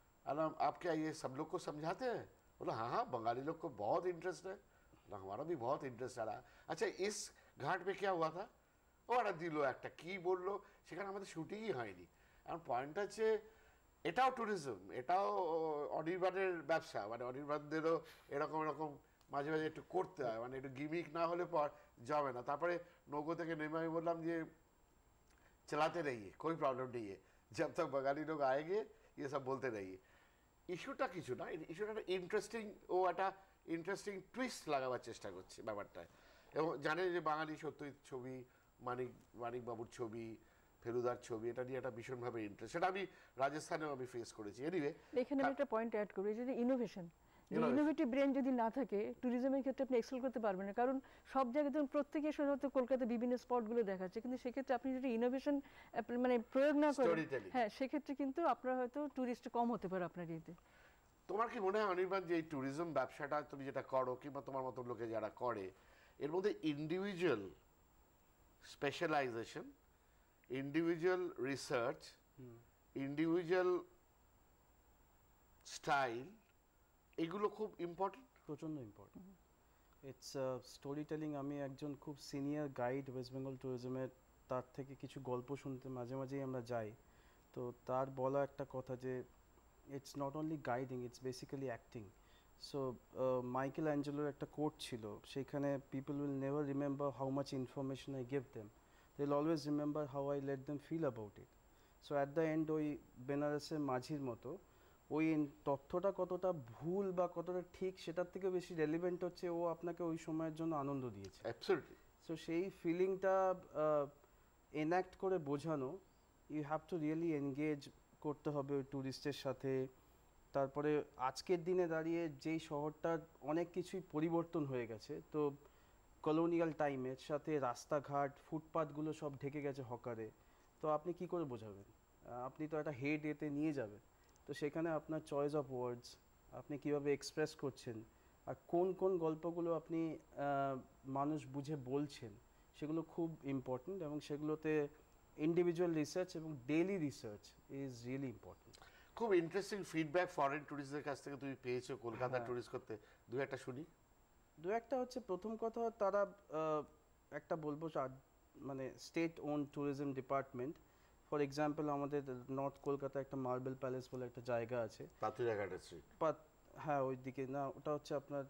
आप क्या ये सब लोग को समझाते हैं? बोला हाँ हाँ, बंगाली लोग को बहुत इंटरेस्ट है ना, हमारा भी बहुत इंटरेस्ट आ रहा है। अच्छा इस घाट पे क्या हुआ था? ওরা দিল একটা কি বললো, সেখানে আমাদের শুটিংই হয়নি। এখন পয়েন্ট হচ্ছে এটাও ট্যুরিজম, এটাও অনির্বাণের ব্যবসা, মানে অনির্বাণদেরও এরকম এরকম মাঝে মাঝে একটু করতে হয়, মানে একটু গিমিক না হলে পর যাবে না। তারপরে নৌকো থেকে নেমে আমি বললাম যে चलाते रहिए, कोई प्रॉब्लम नहीं है, जब तक बंगाली लोग आएंगे ये सब बोलते रहिए। ইস্যুটা কিছু না, ইস্যুটা একটা ইন্টারেস্টিং, ও একটা ইন্টারেস্টিং টুইস্ট লাগাবার চেষ্টা করছে ব্যাপারটায়। এবং জানে যে বাঙালি সত্যজিৎ ছবি, মানিকবাবুর ছবি, ফেলুদার ছবি, এটা নিয়ে একটা ভীষণভাবে ইন্টারেস্ট। সেটা আমি রাজস্থানেও আমি ফেস করেছি। এনিওয়ে এখানে আমি একটা পয়েন্ট অ্যাড করবো, যদি ইনোভেশন, ইনোভেটিভ ব্রেন যদি না থাকে ট্যুরিজমের ক্ষেত্রে আপনি এক্সেল করতে পারবেন না। কারণ সব জায়গায় ধরুন প্রত্যেকে সাধারণত কলকাতা বিভিন্ন স্পটগুলো দেখাচ্ছে, কিন্তু সেক্ষেত্রে আপনি যদি ইনোভেশন মানে প্রয়োগ না করেন, Storytelling। হ্যাঁ সেক্ষেত্রে কিন্তু আপনার হয়তো ট্যুরিস্ট কম হতে পারে আপনার ইয়েতে। তোমার কি মনে হয় অনির্বাণ যে এই ট্যুরিজম ব্যবসাটা তুমি যেটা করো, কিংবা তোমার মতো লোকে যারা করে, এর মধ্যে individual specialisation, individual research, individual style, এগুলো খুব ইম্পর্টেন্ট? প্রচণ্ড ইম্পর্টেন্ট। It's story telling. আমি একজন খুব সিনিয়র গাইড ওয়েস্ট বেঙ্গল ট্যুরিজমের, তার থেকে কিছু গল্প শুনতে মাঝে মাঝেই আমরা যাই। তো তার বলা একটা কথা যে it's not only guiding, it's basically acting. So Michael অ্যাঞ্জেলোর একটা কোট ছিল, সেখানে people will never remember how much information I give them, they will always remember how I let them feel about it. So at the end ওই বেনারসের মাঝির মতো ওই তথ্যটা কতটা ভুল বা কতটা ঠিক, সেটার থেকে বেশি রেলিভেন্ট হচ্ছে ও আপনাকে ওই সময়ের জন্য আনন্দ দিয়েছে। অ্যাবসলিউটলি। সো সেই ফিলিংটা এনঅ্যাক্ট করে বোঝানো, you have to really engage করতে হবে ওই ট্যুরিস্টের সাথে। তারপরে আজকের দিনে দাঁড়িয়ে যেই শহরটার অনেক কিছুই পরিবর্তন হয়ে গেছে, তো কলোনিয়াল টাইমের সাথে রাস্তাঘাট ফুটপাথগুলো সব ঢেকে গেছে হকারে, তো আপনি কি করে বোঝাবেন? আপনি তো একটা হেড এতে নিয়ে যাবেন। তো সেখানে আপনার চয়েস অফ ওয়ার্ডস, আপনি কিভাবে এক্সপ্রেস করছেন, আর কোন কোন গল্পগুলো আপনি মানুষ বুঝে বলছেন, সেগুলো খুব ইম্পর্ট্যান্ট। এবং সেগুলোতে ইন্ডিভিজুয়াল রিসার্চ এবং daily research is really important. খুব ইন্টারেস্টিং ফিডব্যাক ফরেন ট্যুরিস্টদের কাছ থেকে তুমি পেয়েছো কলকাতা ট্যুরিস্ট করতে, দু একটা শুনি। দু একটা হচ্ছে, প্রথম কথা তারা একটা বলবো মানে state own tourism department, for example আমাদের নর্থ কলকাতা একটা মার্বেল প্যালেস বলে একটা জায়গা আছে, পাতুরিয়াঘাটা স্ট্রিট। হ্যাঁ ওই দিকে না, ওটা হচ্ছে আপনার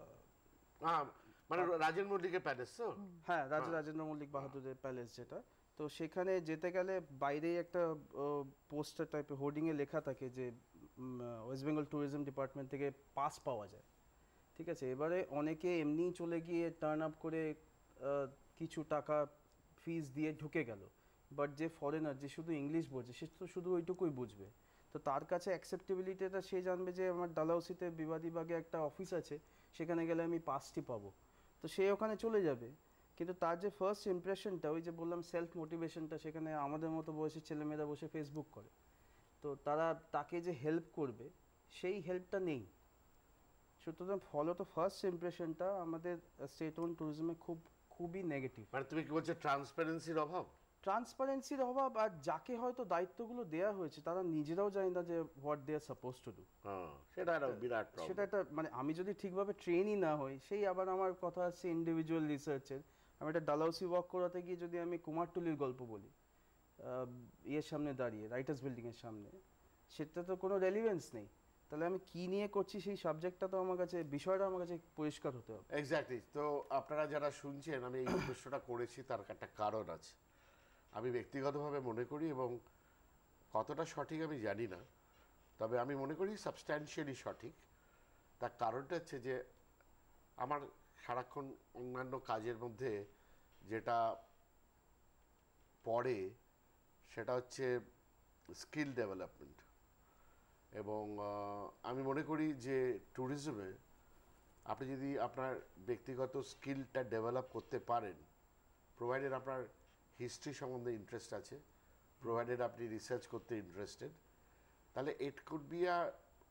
মানে রাজেন মল্লিকের প্যালেস তো? হ্যাঁ, রাজেন্দ্র মল্লিক বাহাদুরের প্যালেস যেটা। তো সেখানে যেতে গেলে বাইরেই একটা পোস্টার টাইপের হোর্ডিংয়ে লেখা থাকে যে ওয়েস্ট বেঙ্গল ট্যুরিজম ডিপার্টমেন্ট থেকে পাস পাওয়া যায়। ঠিক আছে, এবারে অনেকে এমনিই চলে গিয়ে টার্ন আপ করে কিছু টাকা ফিস দিয়ে ঢুকে গেল, বাট যে ফরেনার যে শুধু ইংলিশ বোঝে, সে তো শুধু ওইটুকুই বুঝবে। তো তার কাছে অ্যাকসেপ্টেবিলিটিটা সে জানবে যে আমার ডালহাউসিতে বিবাদীবাগে একটা অফিস আছে, সেখানে গেলে আমি পাসটি পাবো, তো সে ওখানে চলে যাবে। কিন্তু তার যে ফার্স্ট ইমপ্রেশনটা, ওই যে বললাম সেলফ মোটিভেশনটা, সেখানে আমাদের মতো বয়সী ছেলেমেয়েরা বসে ফেসবুক করে, তো তারা তাকে যে হেল্প করবে সেই হেল্পটা নেই। সুতরাং ফলত ফার্স্ট ইমপ্রেশনটা আমাদের স্টেট ওন ট্যুরিজমে খুবই নেগেটিভ। মানে তুমি কি বলছো ট্রান্সপারেন্সির অভাব? ট্রান্সপারেন্সির অভাব, আর যাকে হয়তো দায়িত্বগুলো দেওয়া হয়েছে তারা নিজেরাও জানে না যে what they are suppose to do. সেটা একটা বিরাট সেটা প্রবলেম। একটা মানে আমি যদি ঠিকভাবে ট্রেনই না হই, সেই আবার আমার কথা আছে ইন্ডিভিজুয়াল রিসার্চের। আমি একটা ডালহৌসি ওয়াক করাতে গিয়ে যদি আমি কুমারটুলির গল্প বলি ইয়ের সামনে দাঁড়িয়ে, রাইটার্স বিল্ডিংয়ের সামনে, সেটা তো কোনো রেলিভেন্স নেই। তাহলে আমি কি নিয়ে করছি সেই সাবজেক্টটা তো আমার কাছে, বিষয়টা আমার কাছে পরিষ্কার হতে হবে। এক্স্যাক্টলি। তো আপনারা যারা শুনছেন, আমি এই প্রশ্নটা করেছি তার একটা কারণ আছে। আমি ব্যক্তিগতভাবে মনে করি, এবং কতটা সঠিক আমি জানি না, তবে আমি মনে করি সাবস্ট্যান্সিয়ালি সঠিক। তার কারণটা হচ্ছে যে আমার সারাক্ষণ অন্যান্য কাজের মধ্যে যেটা পড়ে সেটা হচ্ছে স্কিল ডেভেলপমেন্ট। এবং আমি মনে করি যে ট্যুরিজমে আপনি যদি আপনার ব্যক্তিগত স্কিলটা ডেভেলপ করতে পারেন, প্রোভাইডেড আপনার হিস্ট্রি সম্বন্ধে ইন্টারেস্ট আছে, প্রোভাইডেড আপনি রিসার্চ করতে ইন্টারেস্টেড, তাহলে it could be a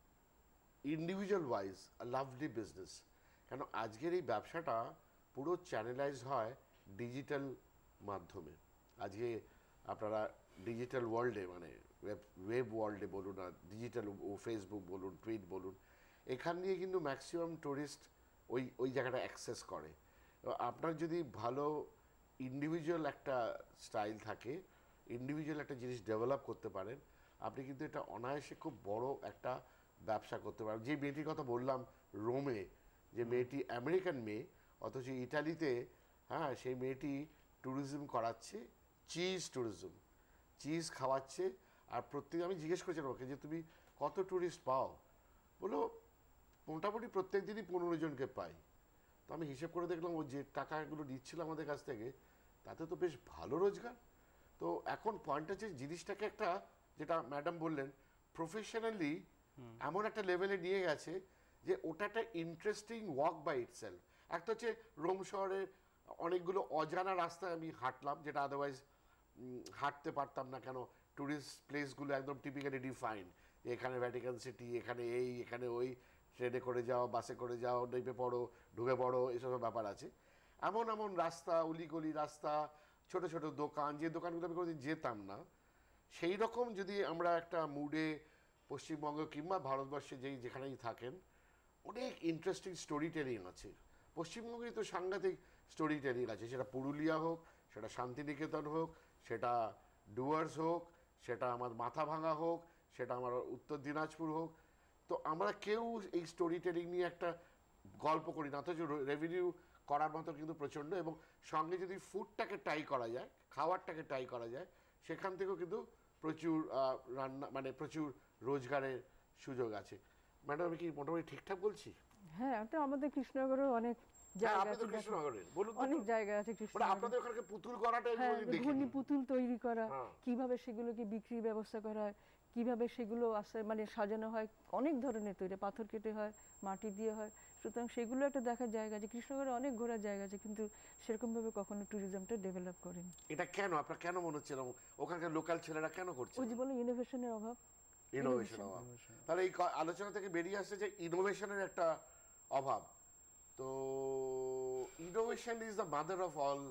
individual wise a lovely business. কেন আজকের এই ব্যবসাটা পুরো চ্যানেলাইজ হয় ডিজিটাল মাধ্যমে। আজকে আপনারা ডিজিটাল ওয়ার্ল্ডে, মানে ওয়েব ওয়ার্ল্ডে বলুন, আর ডিজিটাল ফেসবুক বলুন, টুইট বলুন, এখান দিয়ে কিন্তু ম্যাক্সিমাম টুরিস্ট ওই জায়গাটা অ্যাক্সেস করে। আপনার যদি ভালো ইন্ডিভিজুয়াল একটা স্টাইল থাকে, ইন্ডিভিজুয়াল একটা জিনিস ডেভেলপ করতে পারেন, আপনি কিন্তু এটা অনায়াসে খুব বড় একটা ব্যবসা করতে পারেন। যে মেয়েটির কথা বললাম রোমে, যে মেয়েটি আমেরিকান মেয়ে, অথচ ইটালিতে হ্যাঁ সেই মেয়েটি ট্যুরিজম করাচ্ছে, চিজ ট্যুরিজম, চিজ খাওয়াচ্ছে। আর প্রত্যেক, আমি জিজ্ঞেস করেছিলাম ওকে যে তুমি কত ট্যুরিস্ট পাও, বলো মোটামুটি প্রত্যেক দিনই 15 জনকে পাই। তো আমি হিসেব করে দেখলাম ও যে টাকাগুলো নিচ্ছিল আমাদের কাছ থেকে, তাতে তো বেশ ভালো রোজগার। তো এখন পয়েন্ট হচ্ছে জিনিসটাকে একটা, যেটা ম্যাডাম বললেন, প্রফেশনালি এমন একটা লেভেলে নিয়ে গেছে যে ওটা একটা ইন্টারেস্টিং ওয়াক বাই ইটসেলফ। একটা হচ্ছে রোম শহরের অনেকগুলো অজানা রাস্তায় আমি হাঁটলাম, যেটা আদারওয়াইজ হাঁটতে পারতাম না। কেন ট্যুরিস্ট প্লেসগুলো একদম টিপিক্যালি ডিফাইন, এখানে ভ্যাটিকান সিটি, এখানে এই, এখানে ওই, ট্রেনে করে যাও, বাসে করে যাও, নেমে পড়ো, ঢুকে পড়ো, এসব ব্যাপার আছে। এমন এমন রাস্তা, অলিগলি রাস্তা, ছোট ছোট দোকান, যে দোকানগুলো আমি কোনোদিন যেতাম না, সেই রকম যদি আমরা একটা মুডে পশ্চিমবঙ্গ কিংবা ভারতবর্ষে যেখানেই থাকেন, অনেক ইন্টারেস্টিং স্টোরি টেলিং আছে। পশ্চিমবঙ্গে তো সাংঘাতিক স্টোরি টেলিং আছে, সেটা পুরুলিয়া হোক, সেটা শান্তিনিকেতন হোক, সেটা ডুয়ার্স হোক, সেটা আমার মাথাভাঙা হোক, সেটা আমার উত্তর দিনাজপুর হোক। তো আমরা কেউ এই স্টোরি টেলিং নিয়ে একটা গল্প করি না, অথচ রেভিনিউ করার মতো কিন্তু প্রচণ্ড। এবং সঙ্গে যদি ফুডটাকে ট্রাই করা যায়, খাবারটাকে ট্রাই করা যায়, সেখান থেকেও কিন্তু প্রচুর রান্না, মানে প্রচুর রোজগারের সুযোগ আছে। ম্যাডাম আমি কি মোটামুটি ঠিকঠাক বলছি? হ্যাঁ, এটা আমাদের কৃষ্ণনগরেও অনেক জায়গা আছে, কৃষ্ণনগরের বলুন, অনেক জায়গা আছে মানে কৃষ্ণনগরে। আপনাদের ওখানে পুতুল করাটা হ্যাঁ, ঘূর্ণি পুতুল তৈরি করা, হ্যাঁ। কিভাবে সেগুলোকে বিক্রির ব্যবস্থা করা হয়, কিভাবে সেগুলো আসে মানে সাজানো হয়, অনেক ধরনের তৈরি, পাথর কেটে হয়, মাটি দিয়ে হয়। সুতরাং সেগুলো একটা দেখার জায়গা আছে। কৃষ্ণনগরে অনেক ঘোরার জায়গা আছে, কিন্তু সেরকমভাবে কখনো ট্যুরিজমটা ডেভেলপ করেনি। এটা কেন আপনার কেন মনে হচ্ছে ওখানকার লোকাল ছেলেরা কেন করছে? ওই যে বলো ইনোভেশনের অভাব। ইনোভেশন অভাব। তাহলে এই আলোচনা থেকে বেরিয়ে আসছে যে ইনোভেশনের একটা অভাব। তো innovation is the mother of all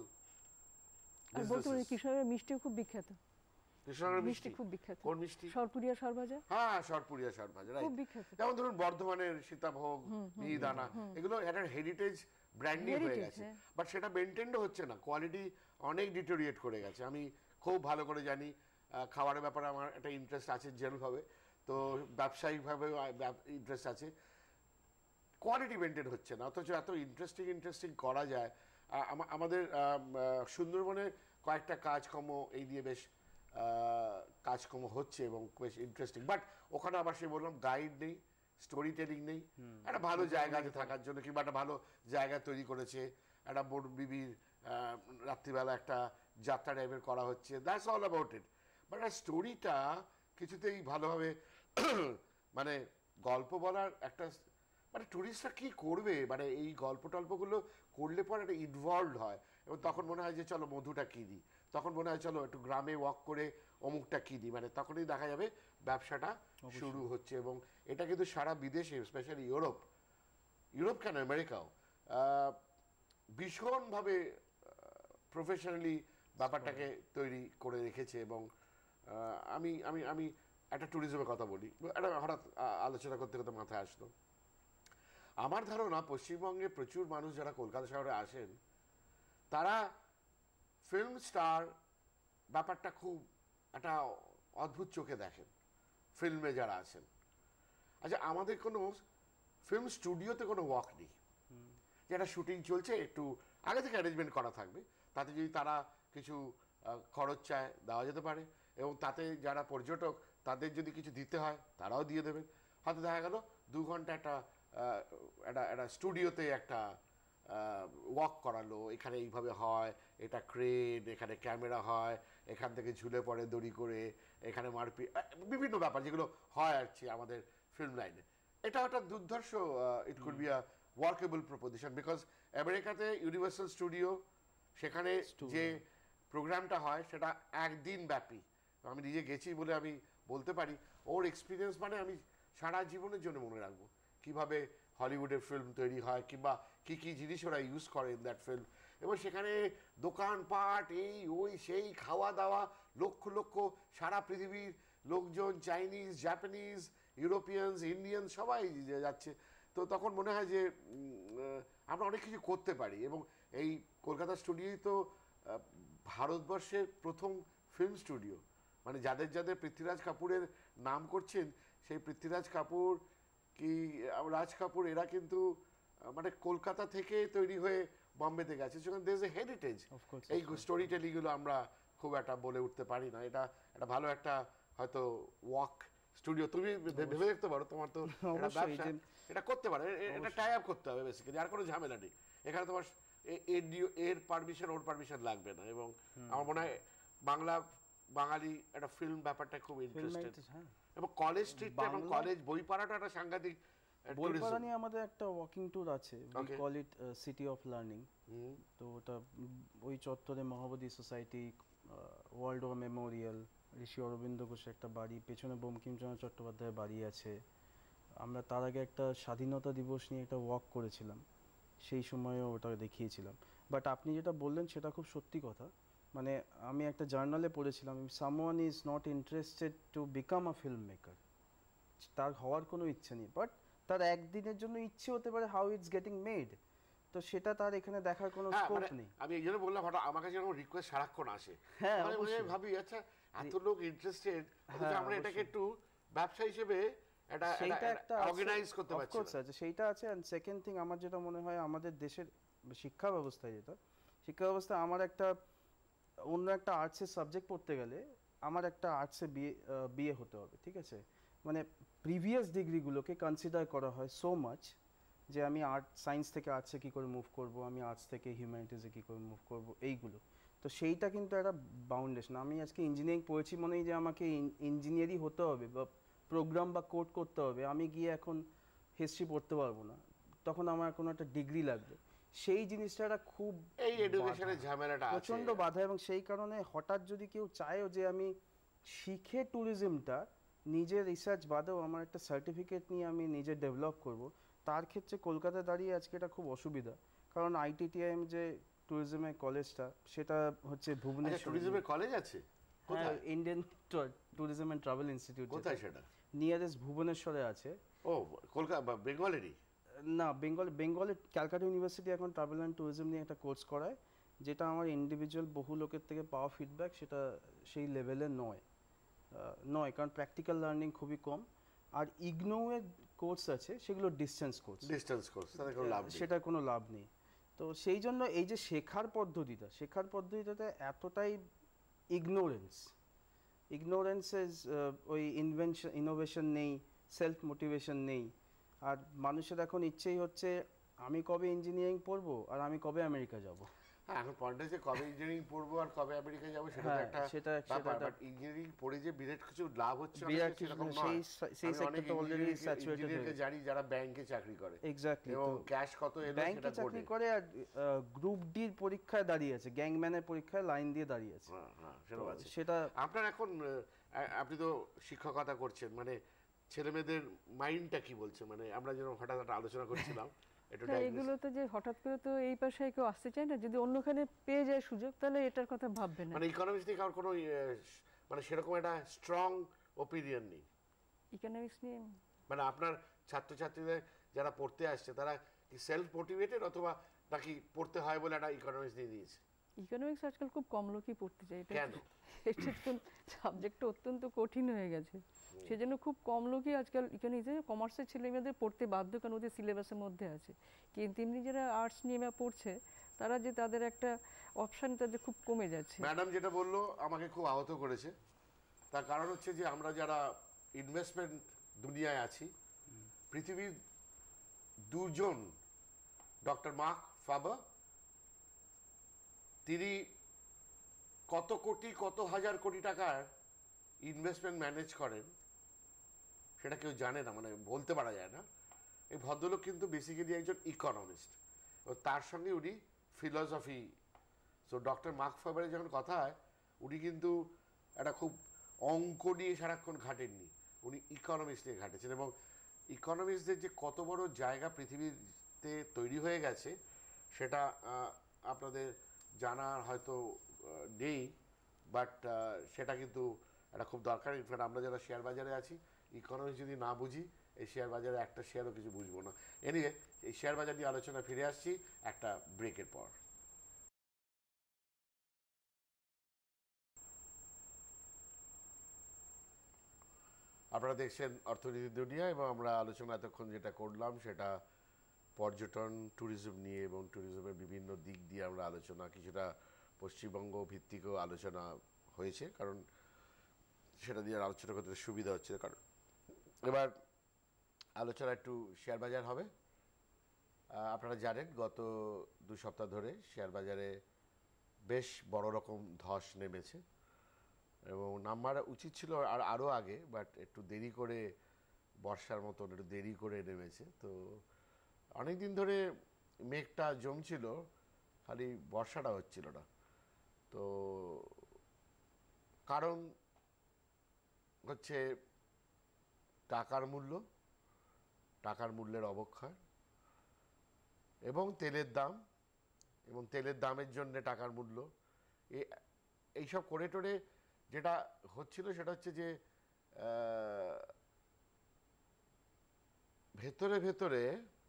আর বলতে পারি কৃষ্ণনগরের মিষ্টিও খুব বিখ্যাত। কৃষ্ণনগরের মিষ্টি খুব বিখ্যাত। কোন মিষ্টি? সরপুরিয়া সরভাজা। হ্যাঁ, সরপুরিয়া সরভাজা, খুব রাইট। বিখ্যাত। যেমন ধরুন বর্ধমানের সীতাভোগ, মিহিদানা, এগুলো একটা হেরিটেজ ব্র্যান্ডিং হয়ে গেছে, বাট সেটা মেনটেনও হচ্ছে না, কোয়ালিটি অনেক ডিটোরিয়েট করে গেছে। আমি খুব ভালো করে জানি, খাবারের ব্যাপারে আমার একটা ইন্টারেস্ট আছে জেনারেলভাবে, তো ব্যবসায়িকভাবে ইন্টারেস্ট আছে। কোয়ালিটি মেনটেন হচ্ছে না, অথচ এত ইন্টারেস্টিং করা যায়। আমাদের সুন্দরবনে কয়েকটা কাজকর্ম এই নিয়ে বেশ কাজকর্ম হচ্ছে এবং বেশ ইন্টারেস্টিং, বাট ওখানে আবার সে বললাম গাইড নেই, স্টোরি টেলিং নেই। একটা ভালো জায়গা আছে থাকার জন্য, কিংবা একটা ভালো জায়গা তৈরি করেছে, একটা বিবির রাত্রিবেলা একটা যাত্রা টাইপের করা হচ্ছে, that's all about it. But স্টোরিটা কিছুতেই ভালোভাবে মানে গল্প বলার একটা, মানে টুরিস্টরা কী করবে, মানে এই গল্প টল্পগুলো করলে পর একটা ইনভলভড হয়, এবং তখন মনে হয় যে চলো মধুটা কিনি, তখন মনে হয় চলো একটু গ্রামে ওয়াক করে অমুকটা কিনি, মানে তখনই দেখা যাবে ব্যবসাটা শুরু হচ্ছে। এবং এটা কিন্তু সারা বিদেশে, স্পেশালি ইউরোপ কেন আমেরিকাও ভীষণভাবে প্রফেশনালি ব্যাপারটাকে তৈরি করে রেখেছে। এবং আমি আমি আমি একটা ট্যুরিজমের কথা বলি, একটা হঠাৎ আলোচনা করতে করতে মাথায় আসলো। আমার ধারণা পশ্চিমবঙ্গে প্রচুর মানুষ যারা কলকাতা শহরে আসেন তারা ফিল্ম স্টার ব্যাপারটা খুব একটা অদ্ভুত চোখে দেখেন, ফিল্মে যারা আছেন। আচ্ছা, আমাদের কোনো ফিল্ম স্টুডিওতে কোনো ওয়ার্ক নেই, যে একটা শুটিং চলছে, একটু আগে থেকে অ্যারেঞ্জমেন্ট করা থাকবে, তাতে যদি তারা কিছু খরচ চায় দেওয়া যেতে পারে, এবং তাতে যারা পর্যটক তাদের যদি কিছু দিতে হয় তারাও দিয়ে দেবেন। হয়তো দেখা গেল 2 ঘন্টা একটা একটা স্টুডিওতে একটা ওয়াক করালো, এখানে এইভাবে হয়, এটা ক্রেন, এখানে ক্যামেরা হয়, এখান থেকে ঝুলে পড়ে দড়ি করে, এখানে মারপিট, বিভিন্ন ব্যাপার যেগুলো হয় আর কি আমাদের ফিল্ম লাইনে। এটা একটা দুর্ধর্ষ, it could be a workable proposition, because আমেরিকাতে ইউনিভার্সাল স্টুডিও, সেখানে যে প্রোগ্রামটা হয় সেটা একদিন ব্যাপী। আমি নিজে গেছি বলে আমি বলতে পারি, ওর এক্সপিরিয়েন্স মানে আমি সারা জীবনের জন্য মনে রাখবো কিভাবে হলিউডের ফিল্ম তৈরি হয়, কিংবা কী কী জিনিস ওরা ইউজ করে ইন দ্যাট ফিল্ম। এবং সেখানে দোকানপাট, এই ওই সেই, খাওয়া দাওয়া, লক্ষ লক্ষ সারা পৃথিবীর লোকজন, চাইনিজ, জাপানিজ, ইউরোপিয়ানস, ইন্ডিয়ান সবাই যাচ্ছে। তো তখন মনে হয় যে আমরা অনেক কিছু করতে পারি। এবং এই কলকাতা স্টুডিওই তো ভারতবর্ষের প্রথম ফিল্ম স্টুডিও, মানে যাদের যাদের পৃথ্বীরাজ কাপুরের নাম করছেন, সেই পৃথ্বীরাজ কাপুর কি রাজ কাপুর, এরা কিন্তু মানে কলকাতা থেকে তৈরি হয়ে বম্বেতে গেছে। সেখানে দের ইজ এ হেরিটেজ। এই স্টোরি টেলিংগুলো আমরা খুব একটা বলে উঠতে পারি না। এটা একটা ভালো একটা হয়তো ওয়াক স্টুডিও তুমি ভেবে দেখতে পারো, তোমার তো এটা করতে পারো, এটা টাই আপ করতে হবে বেসিক্যালি, আর কোনো ঝামেলা নেই এখানে। তোমার এর পারমিশন ওর পারমিশন লাগবে না। এবং আমার মনে হয় বাঙালি একটা ফিল্ম ব্যাপারটা খুব ইন্টারেস্টেড। এবং কলেজ স্ট্রিট এবং কলেজ বইপাড়াটা একটা সাংঘাতিক। বইপাড়া নিয়ে আমাদের একটা ওয়াকিং ট্যুর আছে, we call it city of learning. তো ওটা ওই চত্বরে Mahabodhi Society, World War Memorial, Rishi Aurobindo ঘোষের একটা বাড়ি, পেছনে বঙ্কিমচন্দ্র চট্টোপাধ্যায়ের বাড়ি আছে। আমরা তার আগে একটা স্বাধীনতা দিবস নিয়ে একটা ওয়াক করেছিলাম, সেই সময়ও ওটা দেখিয়েছিলাম। বাট আপনি যেটা বললেন সেটা খুব সত্যি কথা। মানে আমি একটা জার্নালে পড়েছিলাম, someone is not interested to become a film maker, তার হওয়ার কোনো ইচ্ছে নেই, বাট তার একদিনের জন্য ইচ্ছে হতে পারে হাউ ইটস গেটিং মেড, তো সেটা তার এখানে দেখার কোনো স্কোপ নেই। আমি এই জন্য বললাম, হঠাৎ আমার কাছে এরকম রিকোয়েস্ট সারাক্ষণ আসে। হ্যাঁ, আমি ভাবি আচ্ছা এত লোক ইন্টারেস্টেড, আমরা এটাকে একটু ব্যবসা হিসেবে একটা অর্গানাইজ করতে পারছি না। সেইটা আছে। এন্ড সেকেন্ড থিং, আমার যেটা মনে হয় আমাদের দেশের শিক্ষা ব্যবস্থায়, শিক্ষা ব্যবস্থায় আমার একটা অন্য একটা আর্টসের সাবজেক্ট পড়তে গেলে আমার একটা আর্টসে বিয়ে হতে হবে, ঠিক আছে? মানে প্রিভিয়াস ডিগ্রিগুলোকে কনসিডার করা হয় সো মাচ যে আমি সায়েন্স থেকে আর্টসে কী করে মুভ করব, আমি আর্টস থেকে হিউম্যানিটিসে কী করে মুভ করব, এইগুলো। তো সেইটা কিন্তু একটা বাউন্ডেশন। আমি আজকে ইঞ্জিনিয়ারিং পড়েছি মনেই যে আমাকে ইঞ্জিনিয়ারই হতে হবে বা প্রোগ্রাম বা কোড করতে হবে, আমি গিয়ে এখন হিস্ট্রি পড়তে পারবো না, তখন আমার কোনো একটা ডিগ্রি লাগবে। সেই জিনিসটা খুব এই এডুকেশনের ঝামেলাটা আছে, প্রচণ্ড বাধা। এবং সেই কারণে হঠাৎ যদি কেউ চায়ও যে আমি শিখে ট্যুরিজমটা নিজের রিসার্চ বাদেও আমার একটা সার্টিফিকেট নিয়ে আমি নিজে ডেভেলপ করব, তার ক্ষেত্রে কলকাতায় দাঁড়িয়ে আজকে এটা খুব অসুবিধা। কারণ আইটিটিআইএম যে ট্যুরিজমের কলেজটা, সেটা হচ্ছে ভুবনেশ্বর। ট্যুরিজমের কলেজ আছে? হ্যাঁ, Indian tourism and travel institute. কোথায় সেটা? নিয়ারেস্ট ভুবনেশ্বরে আছে। ও, কলকাতা বা বেঙ্গলেরই? না, বেঙ্গলের ক্যালকাটা ইউনিভার্সিটি এখন ট্রাভেল অ্যান্ড ট্যুরিজম নিয়ে একটা কোর্স করায়, যেটা আমার ইন্ডিভিজুয়াল বহু লোকের থেকে পাওয়া ফিডব্যাক, সেটা সেই লেভেলে নয়, কারণ প্র্যাকটিক্যাল লার্নিং খুবই কম। আর ইগনোয়ের কোর্স আছে, সেগুলো ডিস্টেন্স কোর্স, সেটা কোনো লাভ নেই। তো সেই জন্য এই যে শেখার পদ্ধতিটাতে এতটাই ইগনোরেন্সেস, ওই ইনোভেশন নেই, সেলফ মোটিভেশন নেই। আর মানুষের এখন ইচ্ছেই হচ্ছে আমি কবে ইঞ্জিনিয়ারিং পড়বো আর আমি কবে আমেরিকা যাব। হ্যাঁ, এখন পয়েন্ট হচ্ছে কবে ইঞ্জিনিয়ারিং পড়বো আর কবে আমেরিকা যাবো, সেটা একটা ব্যাপার। বাট ইঞ্জিনিয়ারিং পড়ে যে বিরাট কিছু লাভ হচ্ছে সেরকম নয়। সেই সেক্টরটা অলরেডি স্যাচুরেটেড হয়ে গেছে। জানি যারা ব্যাংকে চাকরি করে, এক্স্যাক্টলি, এবং ক্যাশ কত এলো সেটা ব্যাংকে চাকরি করে, আর গ্রুপ ডি পরীক্ষায় দাঁড়িয়ে আছে, গ্যাংম্যানের পরীক্ষায় লাইন দিয়ে দাঁড়িয়ে আছে। হ্যাঁ, সেটা আপনার এখন, আপনি তো শিক্ষকতা করছেন, মানে ছেলে মেয়েদের মাইন্ডটা কি বলছে? মানে আমরা যেরকম হঠাৎ আলোচনা করছিলাম, একটু না, এগুলো তো যে হঠাৎ করে তো এই পাশে কেউ আসতে চায় না, যদি অন্যখানে পেয়ে যায় সুযোগ তাহলে এটার কথা ভাববে না। মানে ইকোনমিক্স নিয়ে কারোর কোনো মানে সেরকম একটা স্ট্রং ওপিনিয়ন নেই? ইকোনমিক্স নিয়ে মানে আপনার ছাত্রছাত্রীদের যারা পড়তে আসছে তারা কি সেলফ মোটিভেটেড, অথবা নাকি পড়তে হয় বলে একটা ইকোনমিক্স নিয়ে দিয়েছে? ইকোনমিক্স আজকাল খুব কম লোকই পড়তে চায়, কেন? এটা সাবজেক্টটা অত্যন্ত কঠিন হয়ে গেছে, সেজন্য খুব কম লোকই আজকাল ইকোনমিক্সে। কমার্সের ছেলেমেয়েদের পড়তে বাধ্য, কারণ ওদের সিলেবাসের মধ্যে আছে। কিন্তু এমনি যারা আর্টস নিয়ে পড়ছে তারা যে তাদের একটা অপশান তাদের খুব কমে যাচ্ছে। ম্যাডাম যেটা বললো আমাকে খুব আহত করেছে। তার কারণ হচ্ছে যে আমরা যারা ইনভেস্টমেন্ট দুনিয়ায় আছি, পৃথিবীর দুজন, ডক্টর মার্ক ফাবার, তিনি কত কোটি কত হাজার কোটি টাকার ইনভেস্টমেন্ট ম্যানেজ করেন সেটা কেউ জানে না, মানে বলতে পারা যায় না। এই ভদ্রলোক কিন্তু বেসিক্যালি একজন ইকোনমিস্ট, ও তার সঙ্গে উনি ফিলসফি। সো ডক্টর মার্ক ফাবারের যখন কথা হয়, উনি কিন্তু একটা খুব অঙ্ক নিয়ে সারাক্ষণ ঘাটেননি, উনি ইকোনমিক্স নিয়ে ঘাটেছেন। এবং ইকোনমিক্সদের যে কত বড় জায়গা পৃথিবীতে তৈরি হয়ে গেছে সেটা আপনাদের জানার হয়তো নেই, বাট সেটা কিন্তু একটা খুব দরকার। ইনফ্যাক্ট আমরা যারা শেয়ার বাজারে আছি, ইকোনমিক্স যদি না বুঝি এই শেয়ার বাজারে একটা শেয়ারও কিছু বুঝবো না। এনিওয়ে, এই শেয়ার বাজার নিয়ে আলোচনা ফিরে আসছি একটা ব্রেকের পর। আপনারা দেখছেন অর্থনীতি দুনিয়া, এবং আমরা আলোচনা এতক্ষণ যেটা করলাম সেটা পর্যটন, ট্যুরিজম নিয়ে, এবং ট্যুরিজমের বিভিন্ন দিক দিয়ে আমরা আলোচনা, কিছুটা পশ্চিমবঙ্গ ভিত্তিকও আলোচনা হয়েছে, কারণ সেটা দিয়ে আলোচনা করতে সুবিধা হচ্ছে। কারণ এবার আলোচনা একটু শেয়ার বাজার হবে। আপনারা জানেন গত 2 সপ্তাহ ধরে শেয়ার বাজারে বেশ বড় রকম ধস নেমেছে, এবং নাম্বার উচিত ছিল আরও আগে, বাট একটু দেরি করে, বর্ষার মতন একটু দেরি করে নেমেছে। তো অনেক দিন ধরে মেঘটা জমছিল, খালি বর্ষাটা হচ্ছিল না। তো কারণ হচ্ছে টাকার মূল্য, টাকার মূল্যের অবক্ষয়, এবং তেলের দাম, এবং তেলের দামের জন্য টাকার মূল্য, এইসব করে টোরে যেটা হচ্ছিল সেটা হচ্ছে যে ভেতরে ভেতরে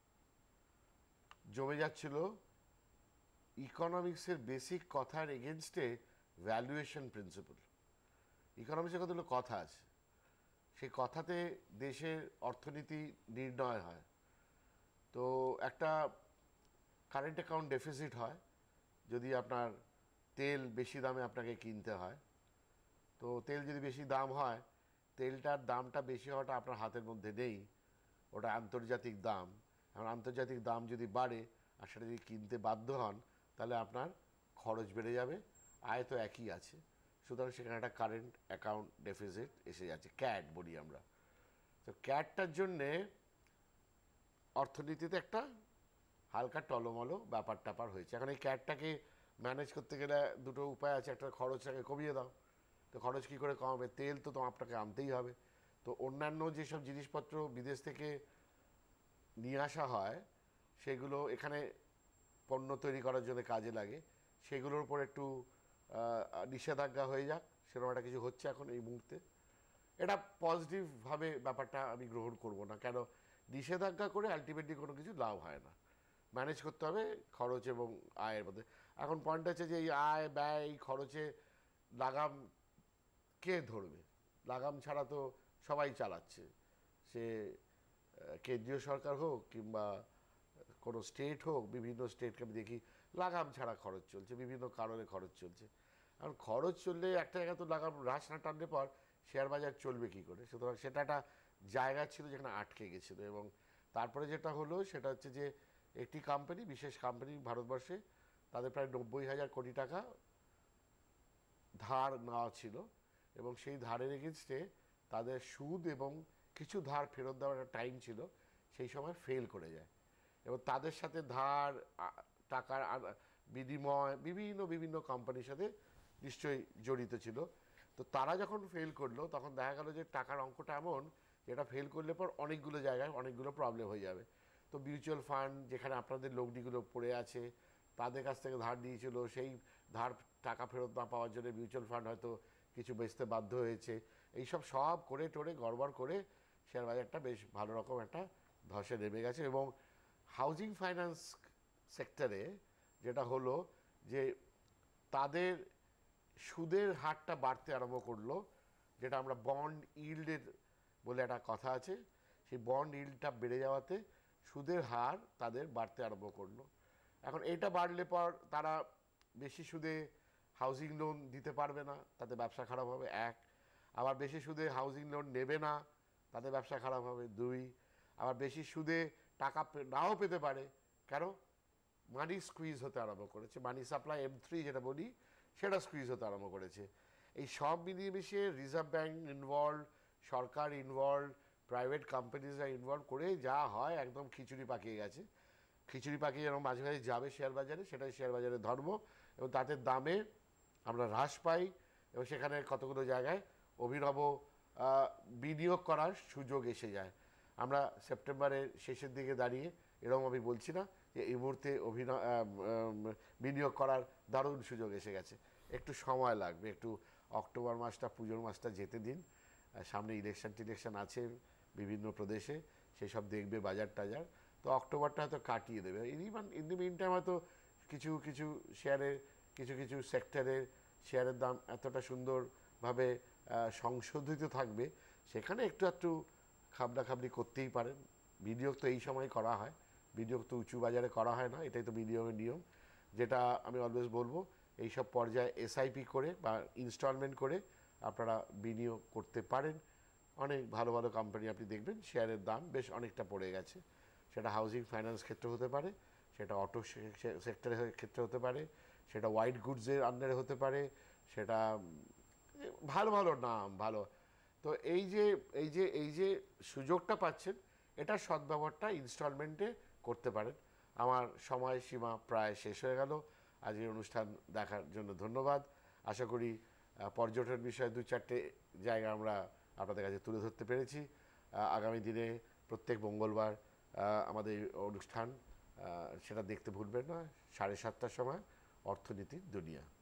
জমে যাচ্ছিল ইকোনমিক্সের বেসিক কথার এগেনস্টে ভ্যালুয়েশন প্রিন্সিপাল। ইকোনমিক্সের কতগুলো কথা আছে, সেই কথাতে দেশের অর্থনীতি নির্ণয় হয়। তো একটা কারেন্ট অ্যাকাউন্ট ডেফিসিট হয় যদি আপনার তেল বেশি দামে আপনাকে কিনতে হয়। তো তেল যদি বেশি দাম হয়, তেলটার দামটা বেশি হওয়াটা আপনার হাতের মধ্যে নেই, ওটা আন্তর্জাতিক দাম। এখন আন্তর্জাতিক দাম যদি বাড়ে আর সেটা যদি কিনতে বাধ্য হন, তাহলে আপনার খরচ বেড়ে যাবে, আয় তো একই আছে। সুতরাং সেখানে একটা কারেন্ট অ্যাকাউন্ট ডেফিসিট এসে যাচ্ছে, ক্যাট বলি আমরা। তো ক্যাটটার জন্যে অর্থনীতিতে একটা হালকা টলমলো ব্যাপার ট্যাপার হয়েছে। এখন এই ক্যাটটাকে ম্যানেজ করতে গেলে দুটো উপায় আছে। একটা, খরচটাকে কমিয়ে দাও। তো খরচ কী করে কমাবে? তেল তো আপনাকে আনতেই হবে। তো অন্যান্য যেসব জিনিসপত্র বিদেশ থেকে নিয়ে আসা হয় সেগুলো এখানে পণ্য তৈরি করার জন্য কাজে লাগে, সেগুলোর উপর একটু নিষেধাজ্ঞা হয়ে যাক, সেরকম একটা কিছু হচ্ছে এখন এই মুহূর্তে। এটা পজিটিভভাবে ব্যাপারটা আমি গ্রহণ করব না, কেন নিষেধাজ্ঞা করে আলটিমেটলি কোনো কিছু লাভ হয় না। ম্যানেজ করতে হবে খরচ এবং আয়ের মধ্যে। এখন পয়েন্ট হচ্ছে যে এই আয় ব্যয়, এই খরচে লাগাম কে ধরবে? লাগাম ছাড়া তো সবাই চালাচ্ছে, সে কেন্দ্রীয় সরকার হোক কিংবা কোনো স্টেট হোক। বিভিন্ন স্টেটকে আমি দেখি লাগাম ছাড়া খরচ চলছে, বিভিন্ন কারণে খরচ চলছে। এখন খরচ চললে একটা জায়গা তো লাগাম হ্রাস না টানলে পর শেয়ার বাজার চলবে কী করে? সুতরাং সেটা একটা জায়গা ছিল যেখানে আটকে গেছিলো। এবং তারপরে যেটা হলো সেটা হচ্ছে যে একটি কোম্পানি, বিশেষ কোম্পানি ভারতবর্ষে, তাদের প্রায় 90,000 কোটি টাকা ধার নেওয়া ছিল, এবং সেই ধারের এগেনস্টে তাদের সুদ এবং কিছু ধার ফেরত দেওয়ার একটা টাইম ছিল, সেই সময় ফেল করে যায়। এবং তাদের সাথে ধার, টাকার বিনিময় বিভিন্ন কোম্পানির সাথে নিশ্চয়ই জড়িত ছিল। তো তারা যখন ফেল করলো তখন দেখা গেল যে টাকার অঙ্কটা এমন যেটা ফেল করলে পর অনেকগুলো জায়গায় অনেকগুলো প্রবলেম হয়ে যাবে। তো মিউচুয়াল ফান্ড যেখানে আপনাদের লগ্নিগুলো পড়ে আছে তাদের কাছ থেকে ধার নিয়েছিল, সেই ধার টাকা ফেরত না পাওয়ার জন্য মিউচুয়াল ফান্ড হয়তো কিছু বেচতে বাধ্য হয়েছে। এইসব সব করে টোরে গড়বড় করে শেয়ার বাজারটা বেশ ভালো রকম একটা ধসে নেমে গেছে। এবং হাউজিং ফাইন্যান্স সেক্টরে যেটা হলো যে তাদের সুদের হারটা বাড়তে আরম্ভ করলো, যেটা আমরা বন্ড ইল্ডের বলে একটা কথা আছে, সেই বন্ড ইল্ডটা বেড়ে যাওয়াতে সুদের হার তাদের বাড়তে আরম্ভ করলো। এখন এটা বাড়লে পর তারা বেশি সুদে হাউজিং লোন দিতে পারবে না, তাতে ব্যবসা খারাপ হবে এক। আবার বেশি সুদে হাউজিং লোন নেবে না, তাতে ব্যবসা খারাপ হবে দুই। আবার বেশি সুদে টাকা নাও পেতে পারে, কেন? মানি স্কুইজ হতে আরম্ভ করেছে, মানি সাপ্লাই M3 যেটা বলি সেটা স্কুইজ হতে আরম্ভ করেছে। এই সব মিলিয়ে মিশিয়ে রিজার্ভ ব্যাঙ্ক ইনভলভ, সরকার ইনভলভ, প্রাইভেট কোম্পানিজরা ইনভলভ করে যা হয় একদম খিচুড়ি পাকিয়ে গেছে। খিচুড়ি পাকিয়ে যেন মাঝে মাঝে যাবে শেয়ার বাজারে, সেটাই শেয়ার বাজারের ধর্ম। এবং তাতে দামে আমরা হ্রাস পাই এবং সেখানে কতগুলো জায়গায় অভিনব বিনিয়োগ করার সুযোগ এসে যায়। আমরা সেপ্টেম্বরের শেষের দিকে দাঁড়িয়ে এরকম আমি বলছি না যে এই মুহূর্তে বিনিয়োগ করার দারুণ সুযোগ এসে গেছে। একটু সময় লাগবে, একটু অক্টোবর মাসটা, পুজোর মাসটা যেতে দিন। সামনে ইলেকশন আছে বিভিন্ন প্রদেশে, সেই সব দেখবে বাজার টাজার, তো অক্টোবরটা হয়তো কাটিয়ে দেবে। ইন দি মিন টাইম হয়তো কিছু কিছু শেয়ারের, কিছু কিছু সেক্টরের শেয়ারের দাম এতটা সুন্দরভাবে সংশোধিত থাকবে, সেখানে একটু একটু খাবলাখাবলি করতেই পারেন। বিনিয়োগ তো এই সময় করা হয়, বিনিয়োগ তো উঁচু বাজারে করা হয় না, এটাই তো বিনিয়োগের নিয়ম। যেটা আমি অলওয়েজ বলবো, এইসব পর্যায়ে SIP করে বা ইনস্টলমেন্ট করে আপনারা বিনিয়োগ করতে পারেন। অনেক ভালো ভালো কোম্পানি আপনি দেখবেন শেয়ারের দাম বেশ অনেকটা পড়ে গেছে। সেটা হাউজিং ফাইন্যান্স ক্ষেত্রে হতে পারে, সেটা অটো সেক্টরের ক্ষেত্রে হতে পারে, সেটা হোয়াইট গুডসের আন্ডারে হতে পারে, সেটা ভালো ভালো নাম ভালো। তো এই যে সুযোগটা পাচ্ছেন, এটার সদ্ব্যবহারটা ইনস্টলমেন্টে করতে পারেন। আমার সময়সীমা প্রায় শেষ হয়ে গেল। আজকের অনুষ্ঠান দেখার জন্য ধন্যবাদ। আশা করি পর্যটন বিষয়ে দু চারটে জায়গা আমরা আপনাদের কাছে তুলে ধরতে পেরেছি। আগামী দিনে প্রত্যেক মঙ্গলবার আমাদের অনুষ্ঠান, সেটা দেখতে ভুলবেন না 7:30টার সময়, অর্থনীতির দুনিয়া।